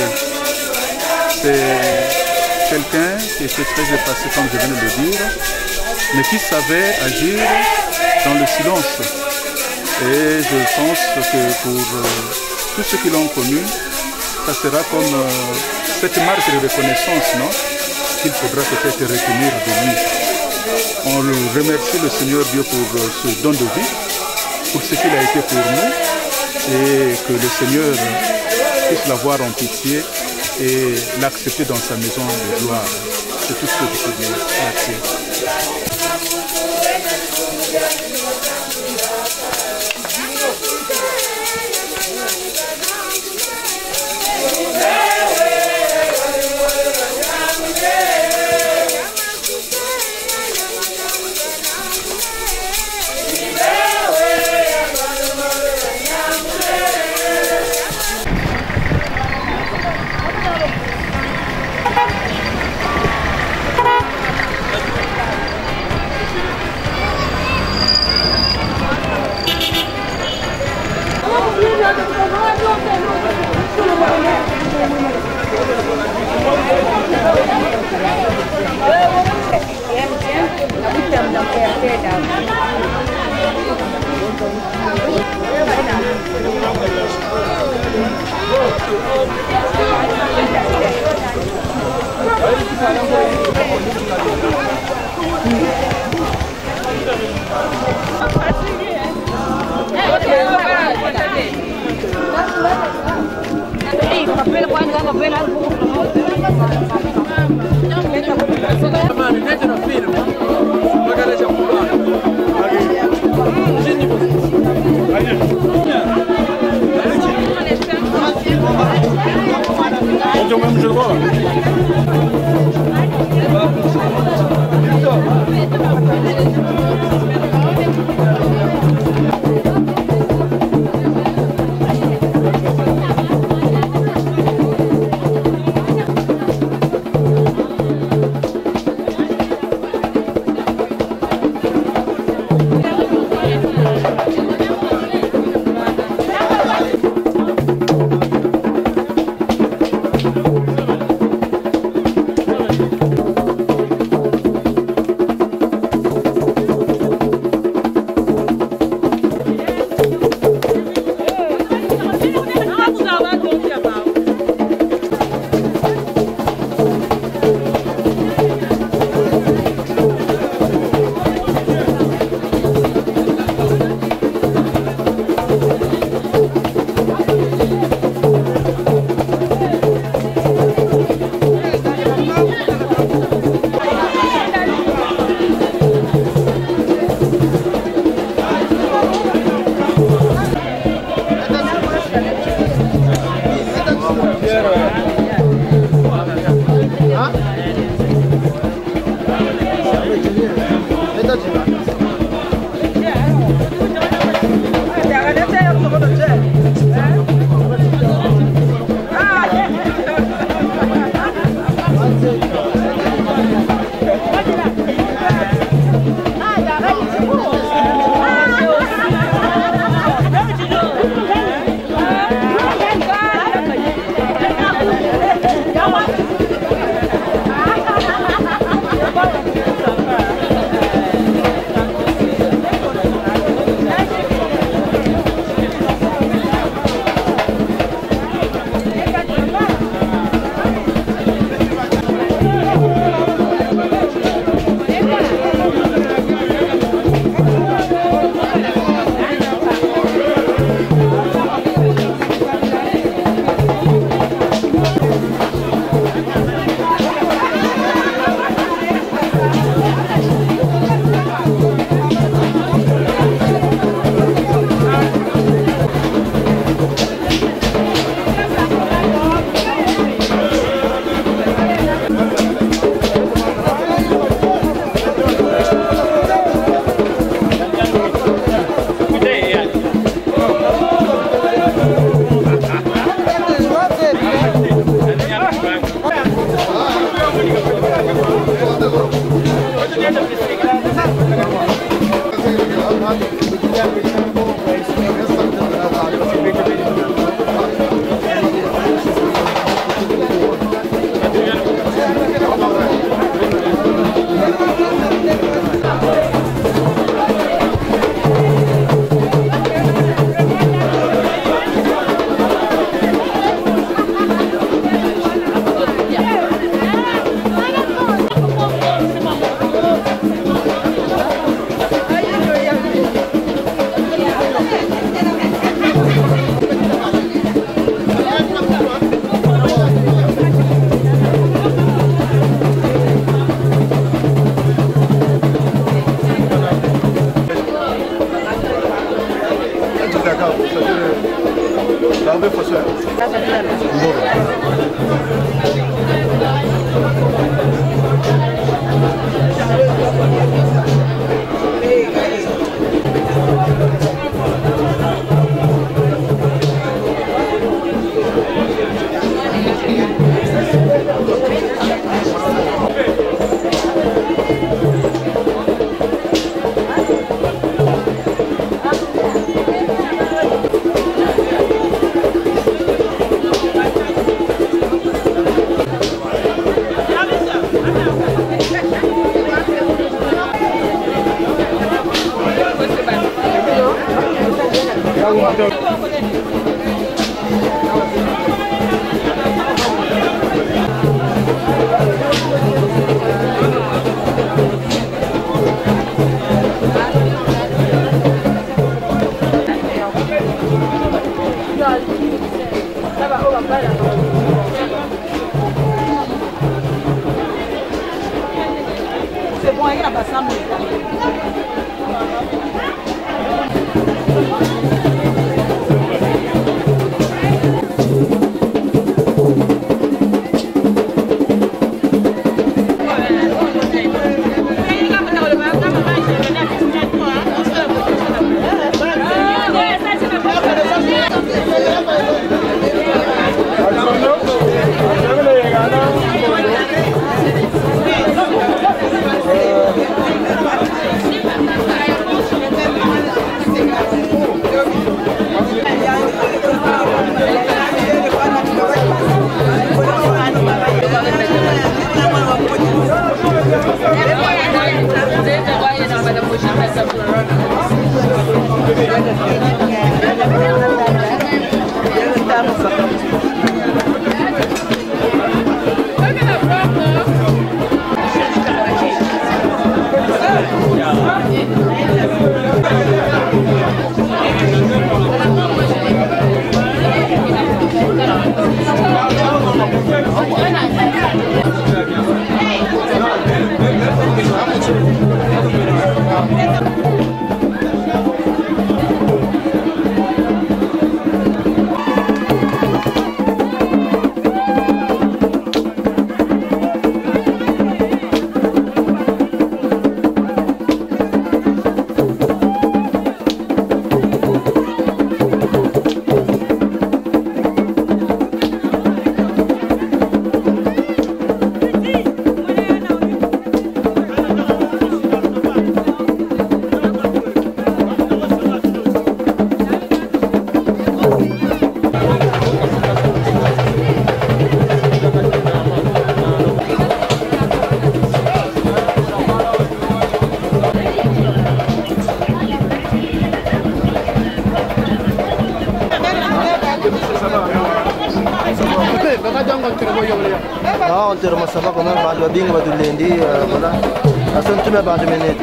C'est quelqu'un qui était très effacé, comme je viens de le dire, mais qui savait agir dans le silence. Et je pense que pour tous ceux qui l'ont connu, ça sera comme euh, cette marque de reconnaissance, non, qu'il faudra peut-être retenir de lui. On le remercie le Seigneur Dieu pour euh, ce don de vie, pour ce qu'il a été pour nous, et que le Seigneur puisse l'avoir en pitié et l'accepter dans sa maison de gloire. C'est tout ce que je peux dire. Merci. Non, on te remercie pas quand même, je vais bien, je vais lundi, voilà. La seule tu m'as pas de minutes.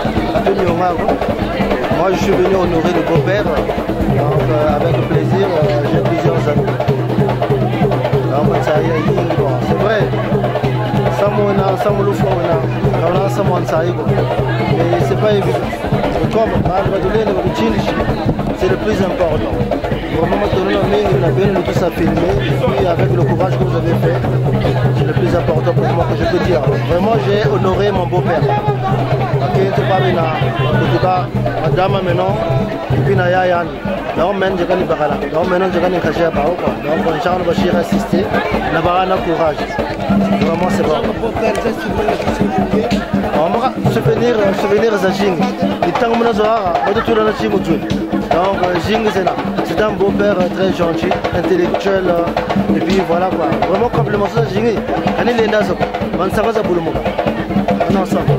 Moi, je suis venu honorer le beau-père, donc euh, avec plaisir, euh, j'ai plusieurs amis. Donc, ça y est, bon, c'est vrai. Samona, Samolo Fona, Kauna Samon Saïgo. Mais c'est pas évident. Comme c'est le plus important. Vraiment, on a bien tout ça filmé. Et puis, avec le courage que vous avez fait, c'est le plus important pour moi que je peux dire. Vraiment, j'ai honoré mon beau-père. Ok, c'est pas bien. En tout cas, madame maintenant, et puis Naya Yann. Donc maintenant, je gagne Bakala. Donc maintenant, je gagne Kaché à Bao. Donc, Inch'Allah, je vais assister. La Bakala courage. Vraiment, c'est bon. On va souvenir, souvenir de Jing. Et tant que nous avons tout le Jing. Donc, Jing, c'est là. C'est un beau-père très gentil, intellectuel. Et puis voilà quoi. Vraiment compliment ça, Jing. On est les nazes. On s'en va pour le moment. On est ensemble.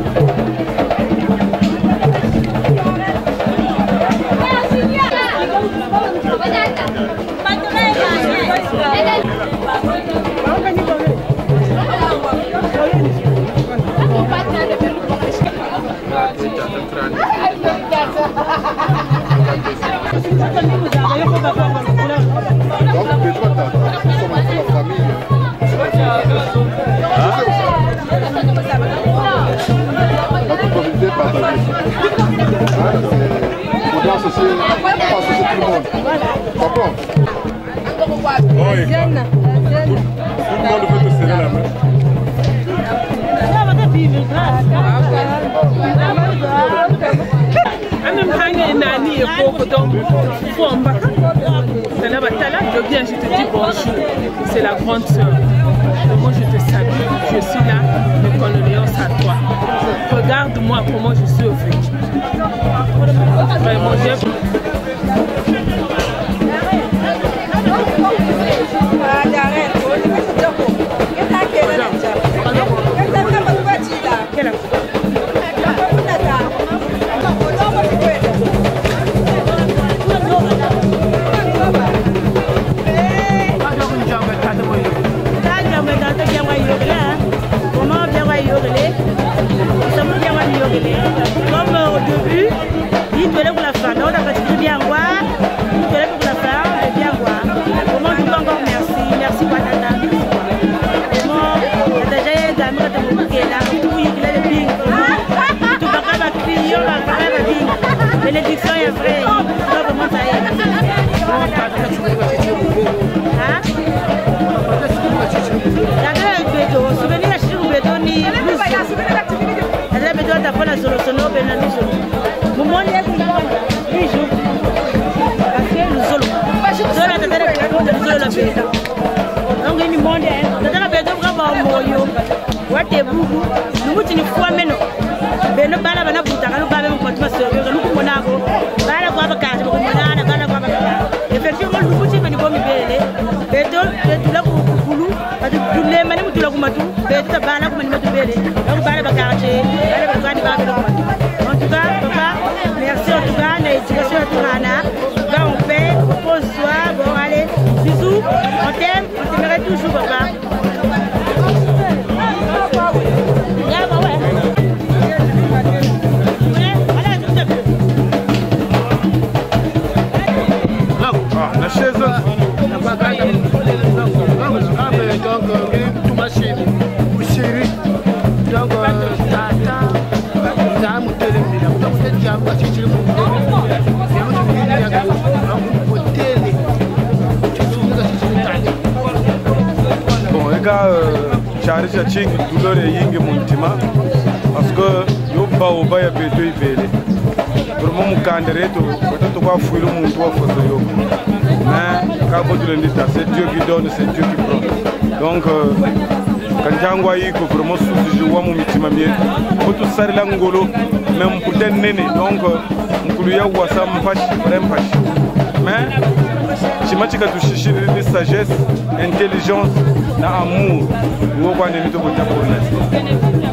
C'est la grande sœur. Moi je te salue, je suis là, mes condoléances à toi. Regarde-moi comment je suis au fait. Vraiment, j'ai... Comme au début, il fallait que la femme, on a au Bénin, nous sommes. Mon monde est pour nous, oui, je. Parce que nous sommes. Nous sommes dans le Bénin, nous sommes dans le Bénin. Donc, il y a un monde, nous sommes dans le Bénin, nous sommes dans le Bénin. Nous sommes dans le Bénin. Beno bala bana butaka no babe ko tuma so yo luku monako bala kwa bakati ko monana bala kwa bakati effectivement luku ti bani ko mi bele beto beto la ku kulu ati tulle mani mutula ku matu beto bala ko mani matu bele donc bala bakati bala bakati babe ko matu en tout cas papa merci en tout cas na éducation à Tourana va on fait repose soir bon allez bisous on t'aime on t'aimerait toujours papa. La chaise. Donc, tout ma chérie, ou chérie, donc, tata, nous avons monté les millions. Donc, vous êtes déjà passé sur le monde. Bon, les gars, Charles Chaching, douleur et Ying et Montima, parce que yo ba o ba ya beto ibele. Vraiment mon candidé, peut-être qu'on va fouiller le monde pour faire yo. Mais quand vous le dites, c'est Dieu qui donne, c'est Dieu qui prend. Donc, quand j'envoie y que vraiment sous je vois mon mitima bien, faut tout ça là ngolo, même pour des nénés. Donc, on peut y avoir ça, on passe, on passe. Mais je m'attends que tu cherches de sagesse, intelligence, amour, ou au point de vue de votre pour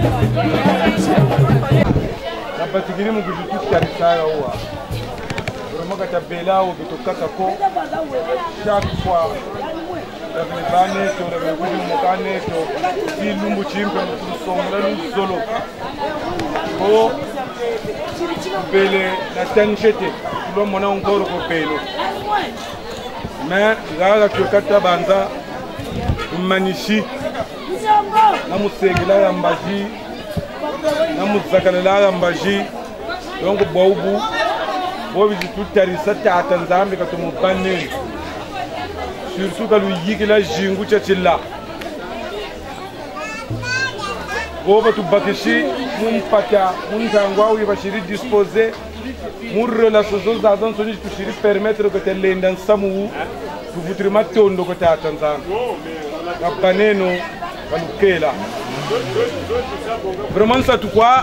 la particulier mon goût tout carré ça là. Vraiment quand tu bela ou tu kakako chaque fois le bane to le goût du mokane to si lumbu chimpe nous sommes là nous solo. Oh belé la tenchete lo mona encore ko pelo. Mais là que kata banza manishi na musegela ya mbaji na muzakala ya mbaji donc bobu bobu tout tarisa ta tanzambe ka tumu banne surtout ka lu yigila jingu chachilla bobu tu bakishi mun pata mun tangwa wi bashiri disposer mun relation za zan soni tu shiri permettre que tel lendan samu tu vutrima tondo ko ta tanzambe ka baneno balukela. Vraiment ça tout quoi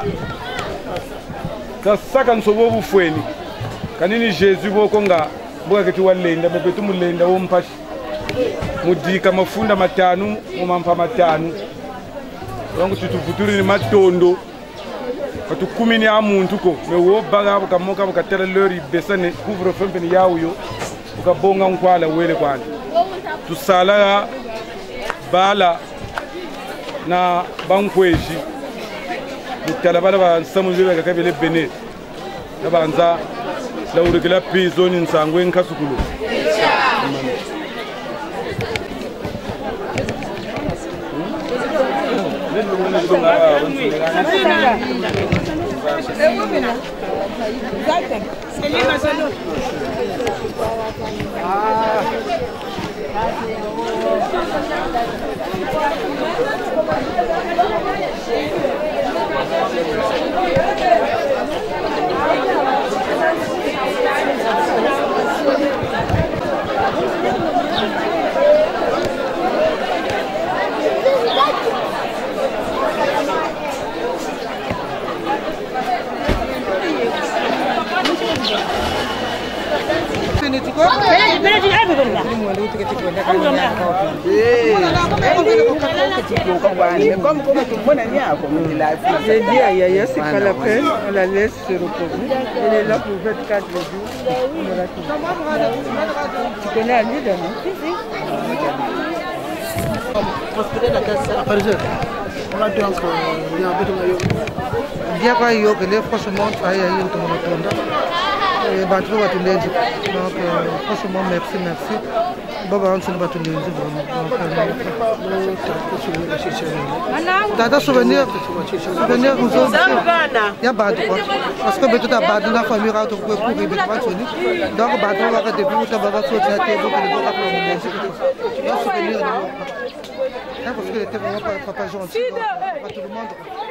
ça ça quand so bobu fweni kanini Jésus bokonga boka kiti walenda bebetu mulenda wompashi mudika mafunda matanu mumampa matanu donc tu futuri ni matondo katu kumi ni amuntu ko me wo baga kamoka bakatela lori besane couvre feu ni yawuyo ukabonga nkwala wele kwani tusala bala na bankweji mutala bala ba samuziwe kakabele bene nabanza la urikela pizo ni nsangwe nkasukulu Comme j'ai dit à Yaya, c'est pas la peine, on la laisse se reposer. Elle est là pour vingt-quatre jours. Tu connais Alida, non? Si, si. Bien quoi, il y a franchement, il y a eu tout le monde. Et bah, tu vas te l'aider. Donc, franchement, merci, merci. Baba, on se va te l'aider. Dada, souvenir. Souvenir, nous sommes. Il y a pas de quoi. Parce que tu as pas de la famille, tu peux courir, tu vas te dire. Donc, bah, tu vas te dire, tu vas te dire, tu vas te dire, tu vas te dire, parce que était vraiment pas gentil, pas tout le monde.